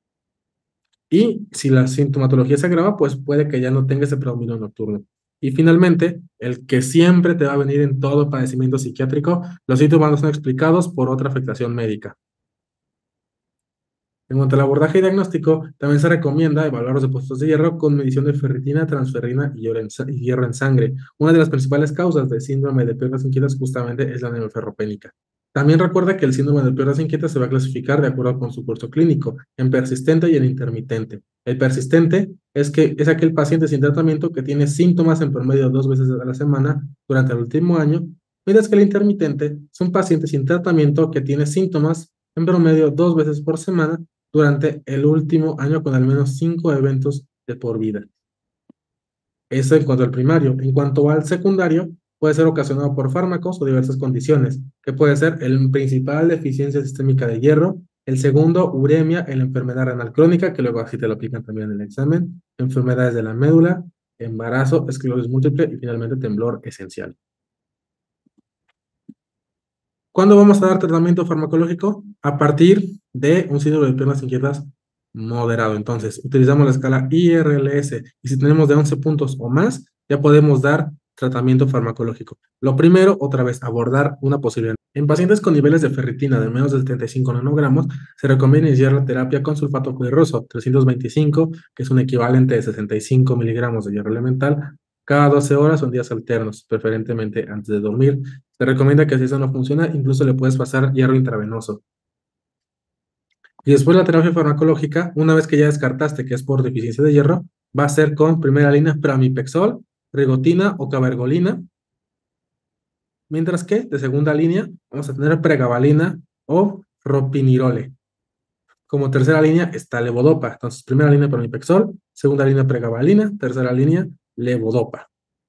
Y si la sintomatología se agrava, pues puede que ya no tenga ese predominio nocturno. Y finalmente, el que siempre te va a venir en todo padecimiento psiquiátrico, los síntomas no son explicados por otra afectación médica. En cuanto al abordaje diagnóstico, también se recomienda evaluar los depósitos de hierro con medición de ferritina, transferrina y hierro en sangre. Una de las principales causas de síndrome de piernas inquietas justamente es la anemia ferropénica. También recuerda que el síndrome de piernas inquietas se va a clasificar de acuerdo con su curso clínico, en persistente y en intermitente. El persistente es, que, es aquel paciente sin tratamiento que tiene síntomas en promedio dos veces a la semana durante el último año, mientras que el intermitente es un paciente sin tratamiento que tiene síntomas en promedio dos veces por semana durante el último año con al menos cinco eventos de por vida. Eso en cuanto al primario. En cuanto al secundario, puede ser ocasionado por fármacos o diversas condiciones, que puede ser el principal deficiencia sistémica de hierro, el segundo, uremia en la enfermedad renal crónica, que luego así te lo aplican también en el examen, enfermedades de la médula, embarazo, esclerosis múltiple y finalmente temblor esencial. ¿Cuándo vamos a dar tratamiento farmacológico? A partir de un síndrome de piernas inquietas moderado. Entonces, utilizamos la escala I R L S y si tenemos de once puntos o más, ya podemos dar tratamiento farmacológico. Lo primero, otra vez, abordar una posibilidad. En pacientes con niveles de ferritina de menos de setenta y cinco nanogramos, se recomienda iniciar la terapia con sulfato clorhidrato trescientos veinticinco, que es un equivalente de sesenta y cinco miligramos de hierro elemental, cada doce horas o en días alternos, preferentemente antes de dormir. Se recomienda que si eso no funciona, incluso le puedes pasar hierro intravenoso. Y después la terapia farmacológica, una vez que ya descartaste que es por deficiencia de hierro, va a ser con primera línea pramipexol, rigotina o cabergolina. Mientras que de segunda línea vamos a tener pregabalina o ropinirole. Como tercera línea está levodopa. Entonces, primera línea pramipexol, segunda línea pregabalina, tercera línea levodopa.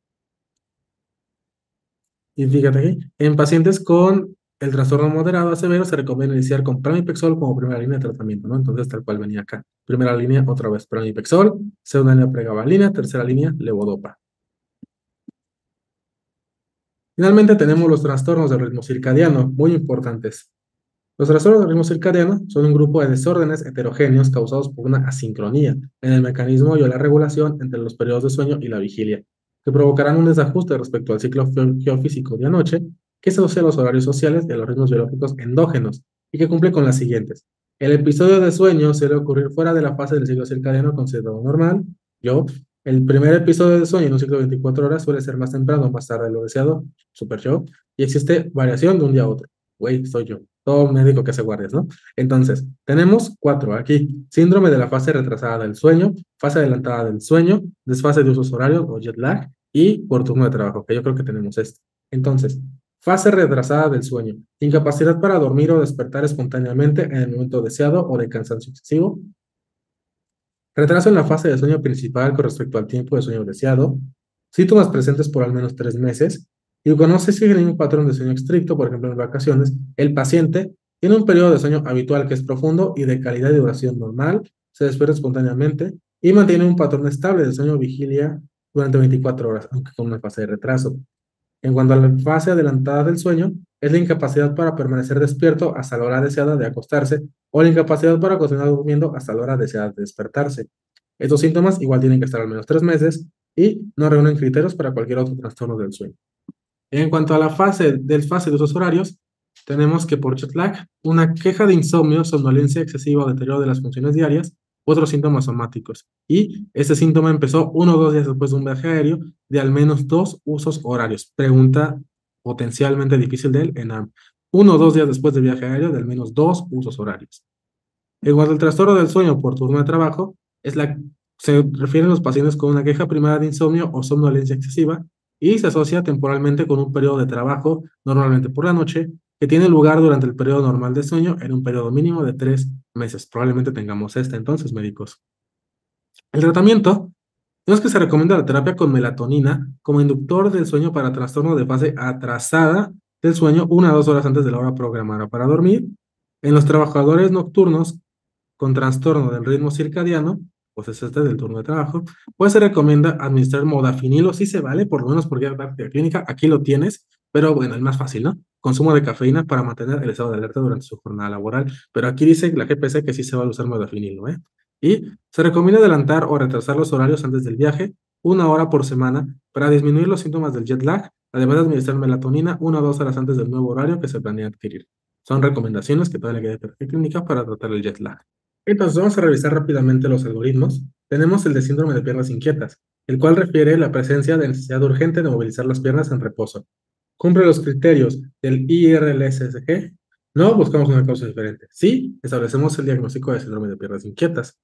Y fíjate aquí, en pacientes con el trastorno moderado a severo se recomienda iniciar con pramipexol como primera línea de tratamiento, ¿no? Entonces, tal cual venía acá. Primera línea, otra vez pramipexol, segunda línea pregabalina, tercera línea levodopa. Finalmente tenemos los trastornos del ritmo circadiano, muy importantes. Los trastornos del ritmo circadiano son un grupo de desórdenes heterogéneos causados por una asincronía en el mecanismo y o la regulación entre los periodos de sueño y la vigilia, que provocarán un desajuste respecto al ciclo geofísico de anoche que se asocia a los horarios sociales y a los ritmos biológicos endógenos, y que cumple con las siguientes. El episodio de sueño suele ocurrir fuera de la fase del ciclo circadiano considerado normal. Yo. El primer episodio de sueño en un ciclo de veinticuatro horas suele ser más temprano o más tarde de lo deseado. Super yo. Y existe variación de un día a otro. Güey, soy yo. Todo médico que hace guardias, ¿no? Entonces, tenemos cuatro aquí. Síndrome de la fase retrasada del sueño, fase adelantada del sueño, desfase de usos horarios o jet lag y por turno de trabajo, que yo creo que tenemos esto. Entonces, fase retrasada del sueño, incapacidad para dormir o despertar espontáneamente en el momento deseado o de cansancio excesivo. Retraso en la fase de sueño principal con respecto al tiempo de sueño deseado. Síntomas presentes por al menos tres meses. Y cuando no se sigue ningún patrón de sueño estricto, por ejemplo en vacaciones, el paciente tiene un periodo de sueño habitual que es profundo y de calidad y duración normal, se despierta espontáneamente y mantiene un patrón estable de sueño vigilia durante veinticuatro horas, aunque con una fase de retraso. En cuanto a la fase adelantada del sueño, es la incapacidad para permanecer despierto hasta la hora deseada de acostarse o la incapacidad para continuar durmiendo hasta la hora deseada de despertarse. Estos síntomas igual tienen que estar al menos tres meses y no reúnen criterios para cualquier otro trastorno del sueño. En cuanto a la fase del fase de usos horarios, tenemos que por jet lag, una queja de insomnio, somnolencia excesiva o deterioro de las funciones diarias, otros síntomas somáticos. Y este síntoma empezó uno o dos días después de un viaje aéreo de al menos dos usos horarios. Pregunta potencialmente difícil del ENAM. Uno o dos días después del viaje aéreo de al menos dos usos horarios. En cuanto al trastorno del sueño por turno de trabajo, es la, se refieren a los pacientes con una queja primaria de insomnio o somnolencia excesiva y se asocia temporalmente con un periodo de trabajo, normalmente por la noche, que tiene lugar durante el periodo normal de sueño en un periodo mínimo de tres meses. Probablemente tengamos este entonces, médicos. El tratamiento no es que se recomienda la terapia con melatonina como inductor del sueño para trastorno de fase atrasada del sueño una o dos horas antes de la hora programada para dormir. En los trabajadores nocturnos con trastorno del ritmo circadiano, pues es este del turno de trabajo, pues se recomienda administrar modafinilo, sí se vale, por lo menos por guía práctica clínica, aquí lo tienes, pero bueno, es más fácil, ¿no? Consumo de cafeína para mantener el estado de alerta durante su jornada laboral, pero aquí dice la G P C que sí se va a usar modafinilo, ¿eh? Y se recomienda adelantar o retrasar los horarios antes del viaje, una hora por semana, para disminuir los síntomas del jet lag, además de administrar melatonina una o dos horas antes del nuevo horario que se planea adquirir. Son recomendaciones que todavía le queda de clínica para tratar el jet lag. Entonces vamos a revisar rápidamente los algoritmos. Tenemos el de síndrome de piernas inquietas, el cual refiere la presencia de necesidad urgente de movilizar las piernas en reposo. ¿Cumple los criterios del I R L S S G? No, buscamos una causa diferente. Sí, establecemos el diagnóstico de síndrome de piernas inquietas.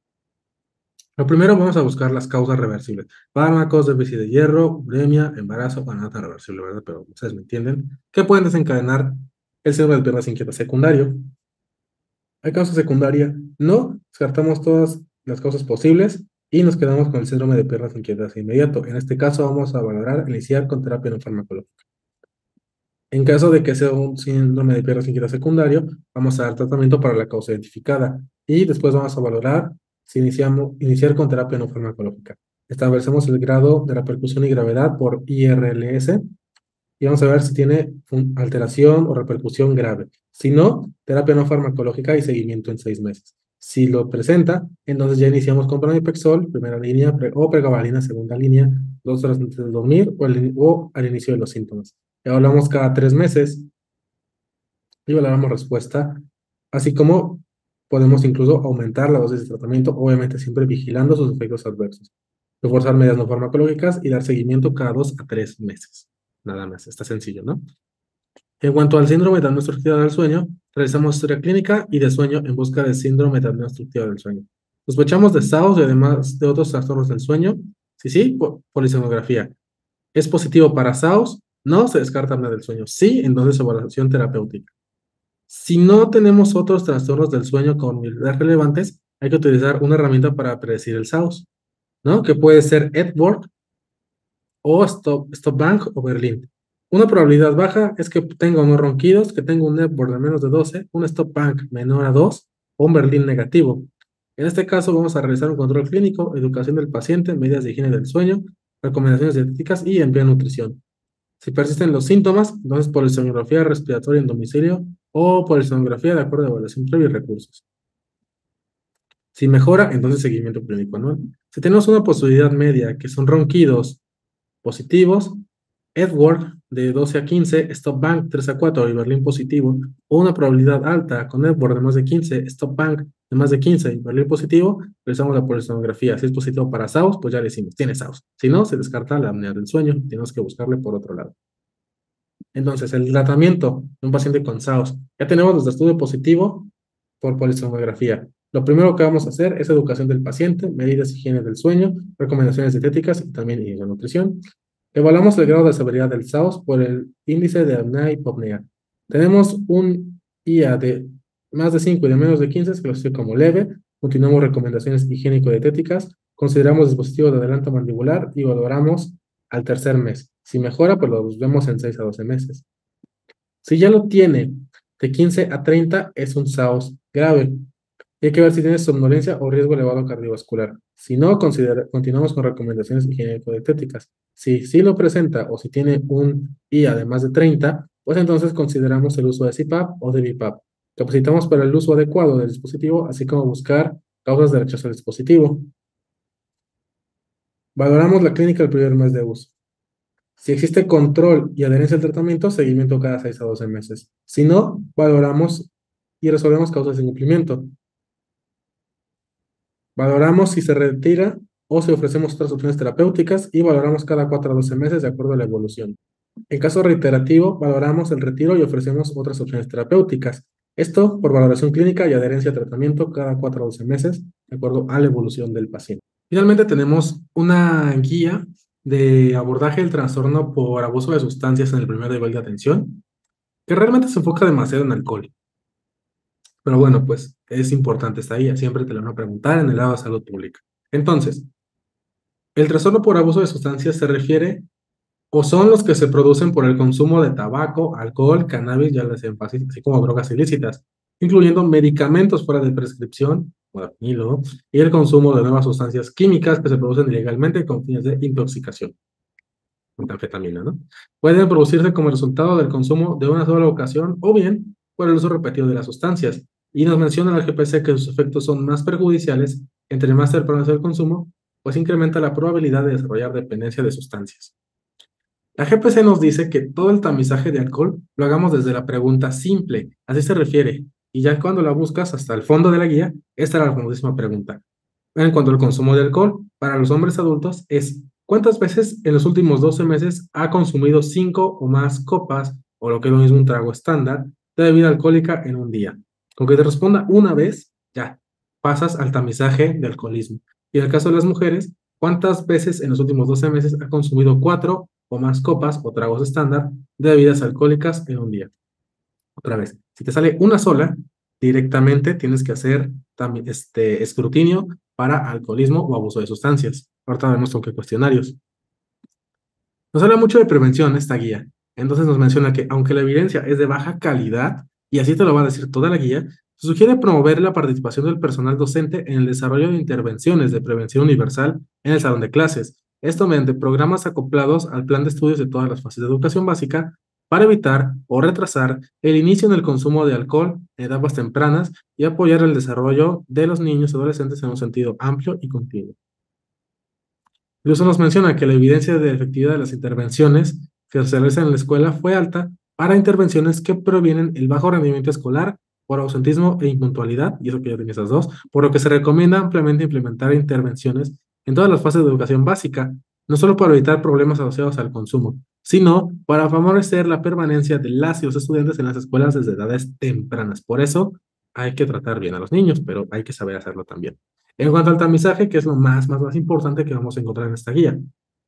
Lo primero vamos a buscar las causas reversibles. Fármacos, déficit de hierro, uremia, embarazo, bueno, no tan reversible, ¿verdad? Pero ustedes me entienden. ¿Qué pueden desencadenar el síndrome de piernas inquietas secundario? ¿Hay causa secundaria? No, descartamos todas las causas posibles y nos quedamos con el síndrome de piernas inquietas de inmediato. En este caso vamos a valorar iniciar con terapia no farmacológica. En caso de que sea un síndrome de piernas inquietas secundario, vamos a dar tratamiento para la causa identificada y después vamos a valorar si iniciamos iniciar con terapia no farmacológica. Establecemos el grado de repercusión y gravedad por I R L S y vamos a ver si tiene alteración o repercusión grave. Si no, terapia no farmacológica y seguimiento en seis meses. Si lo presenta, entonces ya iniciamos con pramipexol, primera línea, pre o pregabalina, segunda línea, dos horas antes de dormir o, el, o al inicio de los síntomas. Evaluamos cada tres meses y valoramos respuesta, así como podemos incluso aumentar la dosis de tratamiento, obviamente siempre vigilando sus efectos adversos. Reforzar medidas no farmacológicas y dar seguimiento cada dos a tres meses. Nada más, está sencillo, ¿no? En cuanto al síndrome de apnea obstructiva del sueño, realizamos historia clínica y de sueño en busca del síndrome de apnea obstructiva del sueño. Sospechamos de S A U S y además de otros trastornos del sueño. Sí, sí, polisonografía. ¿Es positivo para S A U S? No, se descarta apnea del sueño. Sí, entonces evaluación terapéutica. Si no tenemos otros trastornos del sueño con unidades relevantes, hay que utilizar una herramienta para predecir el S A U S, ¿no? Que puede ser Edward o Stop, Stop Bank o Berlin. Una probabilidad baja es que tenga unos ronquidos, que tenga un Edward de menos de doce, un Stop Bank menor a dos o un Berlin negativo. En este caso vamos a realizar un control clínico, educación del paciente, medidas de higiene del sueño, recomendaciones dietéticas y empleo de nutrición. Si persisten los síntomas, entonces polisonografía respiratoria en domicilio o polisonografía de acuerdo a evaluación previa y recursos. Si mejora, entonces seguimiento clínico anual. Si tenemos una posibilidad media, que son ronquidos positivos, Edward de doce a quince, Stop Bank tres a cuatro y Berlín positivo, o una probabilidad alta con Edward de más de quince, Stop Bank de más de quince y Berlín positivo, realizamos la polisomnografía. Si es positivo para S A U S, pues ya le decimos, tiene S A U S. Si no, se descarta la apnea del sueño, tenemos que buscarle por otro lado. Entonces, el tratamiento de un paciente con S A U S. Ya tenemos nuestro estudio positivo por polisomnografía. Lo primero que vamos a hacer es educación del paciente, medidas de higiene del sueño, recomendaciones dietéticas y también y de nutrición. Evaluamos el grado de severidad del S A U S por el índice de apnea y hipopnea. Tenemos un I A de más de cinco y de menos de quince, se clasifica como leve. Continuamos recomendaciones higiénico-dietéticas. Consideramos dispositivos de adelanto mandibular y valoramos al tercer mes. Si mejora, pues lo vemos en seis a doce meses. Si ya lo tiene de quince a treinta, es un S A U S grave. Y hay que ver si tiene somnolencia o riesgo elevado cardiovascular. Si no, continuamos con recomendaciones higiénico-dietéticas. Si sí lo presenta o si tiene un I A de más de treinta, pues entonces consideramos el uso de C PAP o de B PAP. Capacitamos para el uso adecuado del dispositivo, así como buscar causas de rechazo al dispositivo. Valoramos la clínica el primer mes de uso. Si existe control y adherencia al tratamiento, seguimiento cada seis a doce meses. Si no, valoramos y resolvemos causas de incumplimiento. Valoramos si se retira o si ofrecemos otras opciones terapéuticas y valoramos cada cuatro a doce meses de acuerdo a la evolución. En caso reiterativo, valoramos el retiro y ofrecemos otras opciones terapéuticas. Esto por valoración clínica y adherencia al tratamiento cada cuatro a doce meses de acuerdo a la evolución del paciente. Finalmente tenemos una guía de abordaje del trastorno por abuso de sustancias en el primer nivel de atención, que realmente se enfoca demasiado en alcohol. Pero bueno, pues es importante esta guía, siempre te la van a preguntar en el lado de salud pública. Entonces, el trastorno por abuso de sustancias se refiere o son los que se producen por el consumo de tabaco, alcohol, cannabis, ya les énfasis, así como drogas ilícitas, incluyendo medicamentos fuera de prescripción, como el vinilo, y el consumo de nuevas sustancias químicas que se producen ilegalmente con fines de intoxicación, metanfetamina, ¿no? Pueden producirse como resultado del consumo de una sola ocasión o bien por el uso repetido de las sustancias. Y nos menciona la G P C que sus efectos son más perjudiciales entre más temprano sea el consumo, pues incrementa la probabilidad de desarrollar dependencia de sustancias. La G P C nos dice que todo el tamizaje de alcohol lo hagamos desde la pregunta simple, así se refiere, y ya cuando la buscas hasta el fondo de la guía, esta era la famosísima pregunta. En cuanto al consumo de alcohol, para los hombres adultos es ¿cuántas veces en los últimos doce meses ha consumido cinco o más copas, o lo que es lo mismo un trago estándar, de bebida alcohólica en un día? Con que te responda una vez, ya, pasas al tamizaje de alcoholismo. Y en el caso de las mujeres, ¿cuántas veces en los últimos doce meses ha consumido cuatro o más copas o tragos estándar de bebidas alcohólicas en un día? Otra vez, si te sale una sola, directamente tienes que hacer también este escrutinio para alcoholismo o abuso de sustancias. Ahorita vemos con qué cuestionarios. Nos habla mucho de prevención esta guía. Entonces nos menciona que aunque la evidencia es de baja calidad, y así te lo va a decir toda la guía, se sugiere promover la participación del personal docente en el desarrollo de intervenciones de prevención universal en el salón de clases. Esto mediante programas acoplados al plan de estudios de todas las fases de educación básica para evitar o retrasar el inicio en el consumo de alcohol en etapas tempranas y apoyar el desarrollo de los niños y adolescentes en un sentido amplio y continuo. Incluso nos menciona que la evidencia de efectividad de las intervenciones que se realizan en la escuela fue alta para intervenciones que provienen el bajo rendimiento escolar por ausentismo e impuntualidad, y eso que ya tenía esas dos, por lo que se recomienda ampliamente implementar intervenciones en todas las fases de educación básica, no solo para evitar problemas asociados al consumo, sino para favorecer la permanencia de las y los estudiantes en las escuelas desde edades tempranas. Por eso hay que tratar bien a los niños, pero hay que saber hacerlo también. En cuanto al tamizaje, que es lo más, más, más importante que vamos a encontrar en esta guía.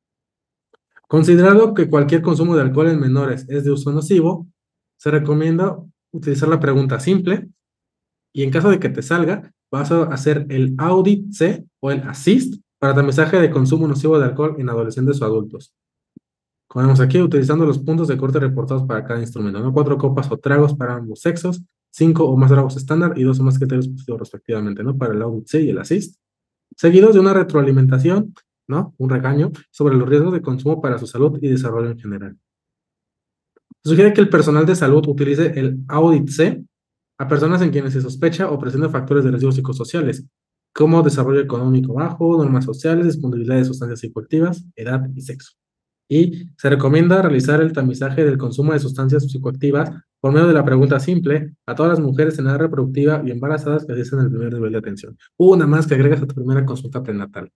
Considerado que cualquier consumo de alcohol en menores es de uso nocivo, se recomienda utilizar la pregunta simple y en caso de que te salga, vas a hacer el Audit C o el ASSIST para tamizaje de consumo nocivo de alcohol en adolescentes o adultos. Como vemos aquí, utilizando los puntos de corte reportados para cada instrumento, ¿no? Cuatro copas o tragos para ambos sexos, cinco o más tragos estándar y dos o más criterios positivos respectivamente, ¿no? Para el Audit C y el ASSIST. Seguidos de una retroalimentación, ¿no? Un regaño sobre los riesgos de consumo para su salud y desarrollo en general. Se sugiere que el personal de salud utilice el Audit C a personas en quienes se sospecha o presenta factores de riesgo psicosociales, como desarrollo económico bajo, normas sociales, disponibilidad de sustancias psicoactivas, edad y sexo. Y se recomienda realizar el tamizaje del consumo de sustancias psicoactivas por medio de la pregunta simple a todas las mujeres en edad reproductiva y embarazadas que asisten al primer nivel de atención. Una más que agregas a tu primera consulta prenatal.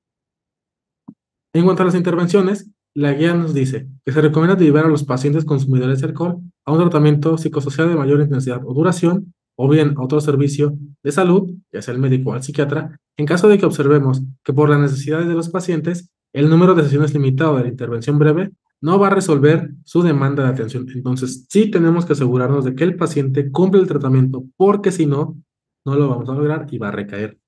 En cuanto a las intervenciones, la guía nos dice que se recomienda derivar a los pacientes consumidores de alcohol a un tratamiento psicosocial de mayor intensidad o duración, o bien a otro servicio de salud, ya sea el médico o el psiquiatra, en caso de que observemos que por las necesidades de los pacientes, el número de sesiones limitado de la intervención breve no va a resolver su demanda de atención. Entonces, sí tenemos que asegurarnos de que el paciente cumple el tratamiento, porque si no, no lo vamos a lograr y va a recaer.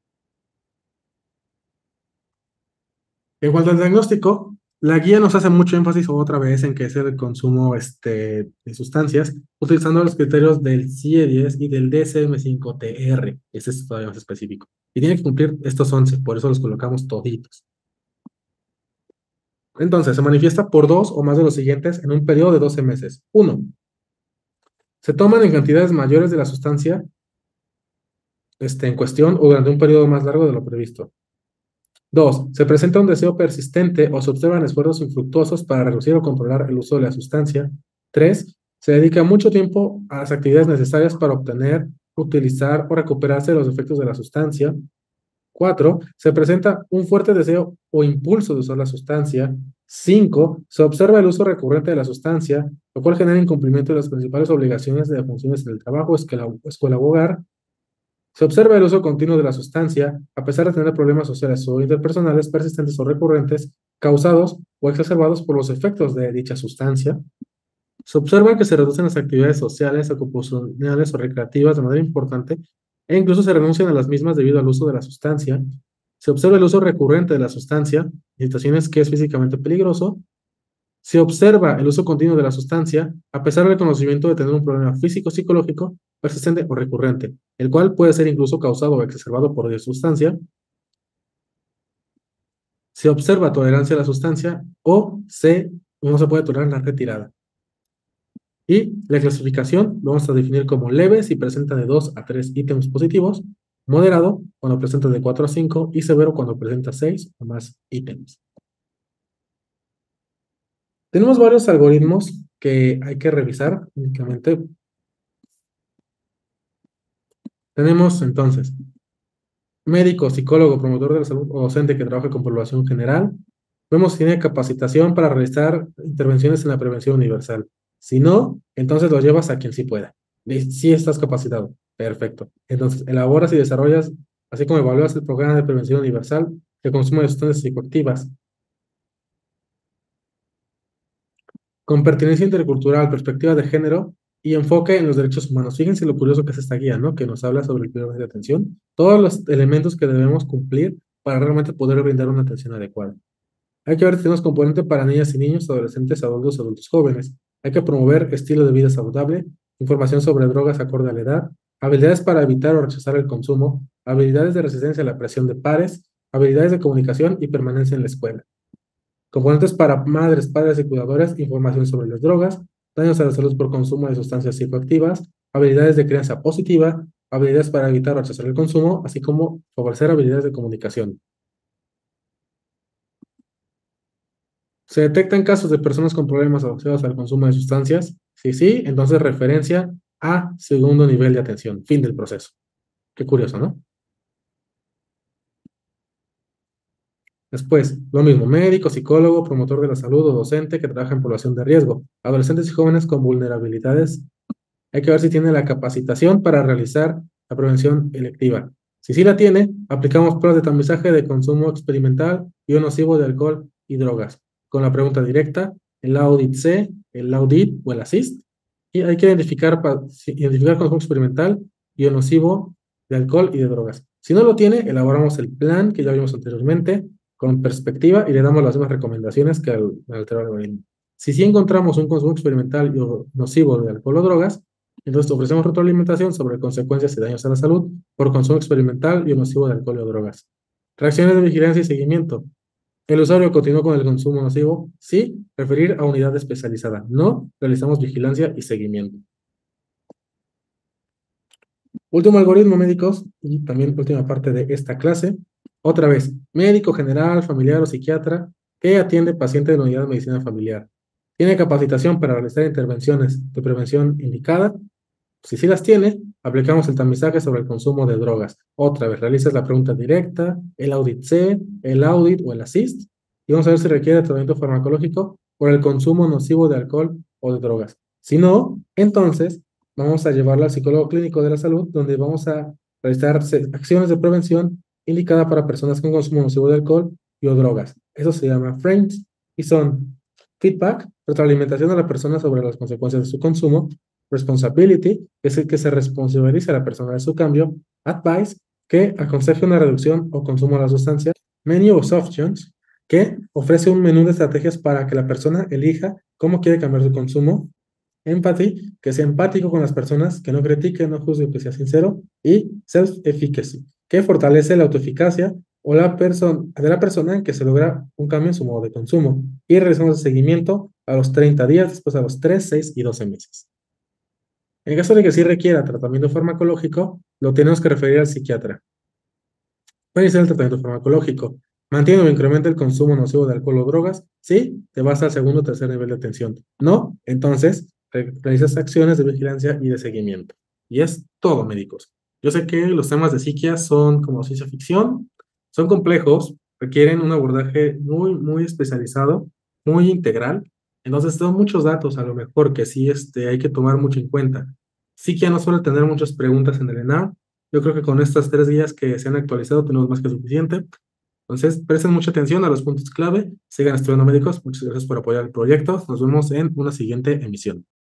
En cuanto al diagnóstico, la guía nos hace mucho énfasis otra vez en que es el consumo este, de sustancias, utilizando los criterios del C I E diez y del D S M cinco T R. Ese es todavía más específico. Y tiene que cumplir estos once, por eso los colocamos toditos. Entonces, se manifiesta por dos o más de los siguientes en un periodo de doce meses. Uno, se toman en cantidades mayores de la sustancia este, en cuestión o durante un periodo más largo de lo previsto. Dos, se presenta un deseo persistente o se observan esfuerzos infructuosos para reducir o controlar el uso de la sustancia. Tres, se dedica mucho tiempo a las actividades necesarias para obtener, utilizar o recuperarse de los efectos de la sustancia. Cuatro, se presenta un fuerte deseo o impulso de usar la sustancia. Cinco, se observa el uso recurrente de la sustancia, lo cual genera incumplimiento de las principales obligaciones de funciones en el trabajo, escuela, escuela o hogar. Se observa el uso continuo de la sustancia, a pesar de tener problemas sociales o interpersonales persistentes o recurrentes, causados o exacerbados por los efectos de dicha sustancia. Se observa que se reducen las actividades sociales, ocupacionales o recreativas de manera importante, e incluso se renuncian a las mismas debido al uso de la sustancia. Se observa el uso recurrente de la sustancia, en situaciones que es físicamente peligroso. Se observa el uso continuo de la sustancia, a pesar del conocimiento de tener un problema físico-psicológico persistente o recurrente, el cual puede ser incluso causado o exacerbado por dicha sustancia. Se observa tolerancia a la sustancia o se, no se puede tolerar la retirada. Y la clasificación lo vamos a definir como leve si presenta de dos a tres ítems positivos, moderado cuando presenta de cuatro a cinco y severo cuando presenta seis o más ítems. Tenemos varios algoritmos que hay que revisar únicamente. Tenemos entonces médico, psicólogo, promotor de la salud o docente que trabaja con población general. Vemos si tiene capacitación para realizar intervenciones en la prevención universal. Si no, entonces lo llevas a quien sí pueda. Si estás capacitado, perfecto. Entonces, elaboras y desarrollas, así como evalúas el programa de prevención universal de consumo de sustancias psicoactivas. Con pertinencia intercultural, perspectiva de género y enfoque en los derechos humanos. Fíjense lo curioso que es esta guía, ¿no? Que nos habla sobre el cuidado de atención, todos los elementos que debemos cumplir para realmente poder brindar una atención adecuada. Hay que ver si tenemos componente para niñas y niños, adolescentes, adultos, adultos jóvenes. Hay que promover estilo de vida saludable, información sobre drogas acorde a la edad, habilidades para evitar o rechazar el consumo, habilidades de resistencia a la presión de pares, habilidades de comunicación y permanencia en la escuela. Componentes para madres, padres y cuidadores, información sobre las drogas, daños a la salud por consumo de sustancias psicoactivas, habilidades de crianza positiva, habilidades para evitar o rechazar el consumo, así como favorecer habilidades de comunicación. ¿Se detectan casos de personas con problemas asociados al consumo de sustancias? Si sí, entonces referencia a segundo nivel de atención, fin del proceso. Qué curioso, ¿no? Después, lo mismo, médico, psicólogo, promotor de la salud o docente que trabaja en población de riesgo, adolescentes y jóvenes con vulnerabilidades. Hay que ver si tiene la capacitación para realizar la prevención electiva. Si sí la tiene, aplicamos pruebas de tamizaje de consumo experimental y o nocivo de alcohol y drogas, con la pregunta directa, el audit C, el audit o el assist, y hay que identificar, identificar consumo experimental y o nocivo de alcohol y de drogas. Si no lo tiene, elaboramos el plan que ya vimos anteriormente, con perspectiva y le damos las mismas recomendaciones que al, al anterior algoritmo. Si sí encontramos un consumo experimental y o nocivo de alcohol o drogas, entonces ofrecemos retroalimentación sobre consecuencias y daños a la salud por consumo experimental y o nocivo de alcohol o drogas. Reacciones de vigilancia y seguimiento. ¿El usuario continuó con el consumo nocivo? Sí, referir a unidad especializada. No, realizamos vigilancia y seguimiento. Último algoritmo, médicos, y también última parte de esta clase. Otra vez, médico general, familiar o psiquiatra, que atiende pacientes de la unidad de medicina familiar. ¿Tiene capacitación para realizar intervenciones de prevención indicada? Si sí las tiene, aplicamos el tamizaje sobre el consumo de drogas. Otra vez, realizas la pregunta directa, el audit C, el audit o el assist, y vamos a ver si requiere tratamiento farmacológico por el consumo nocivo de alcohol o de drogas. Si no, entonces vamos a llevarla al psicólogo clínico de la salud, donde vamos a realizar se- acciones de prevención indicada para personas con consumo nocivo de alcohol y o drogas. Eso se llama frames y son feedback, retroalimentación a la persona sobre las consecuencias de su consumo, responsibility, que es el que se responsabiliza a la persona de su cambio, advice, que aconseja una reducción o consumo de la sustancia, menu o options, que ofrece un menú de estrategias para que la persona elija cómo quiere cambiar su consumo, empathy, que sea empático con las personas, que no critique, no juzgue, que sea sincero, y self-efficacy, que fortalece la autoeficacia o la persona de la persona en que se logra un cambio en su modo de consumo. Y realizamos el seguimiento a los treinta días, después a los tres, seis y doce meses. En caso de que sí requiera tratamiento farmacológico, lo tenemos que referir al psiquiatra. Puede ser el tratamiento farmacológico. ¿Mantiene o incrementa el consumo nocivo de alcohol o drogas? Sí, te vas al segundo o tercer nivel de atención. No, entonces re- realizas acciones de vigilancia y de seguimiento. Y es todo, médicos. Yo sé que los temas de psiquia son como ciencia ficción, son complejos, requieren un abordaje muy, muy especializado, muy integral. Entonces, son muchos datos a lo mejor que sí este, hay que tomar mucho en cuenta. Psiquia no suele tener muchas preguntas en el ENAR. Yo creo que con estas tres guías que se han actualizado tenemos más que suficiente. Entonces, presten mucha atención a los puntos clave, sigan estudiando médicos. Muchas gracias por apoyar el proyecto. Nos vemos en una siguiente emisión.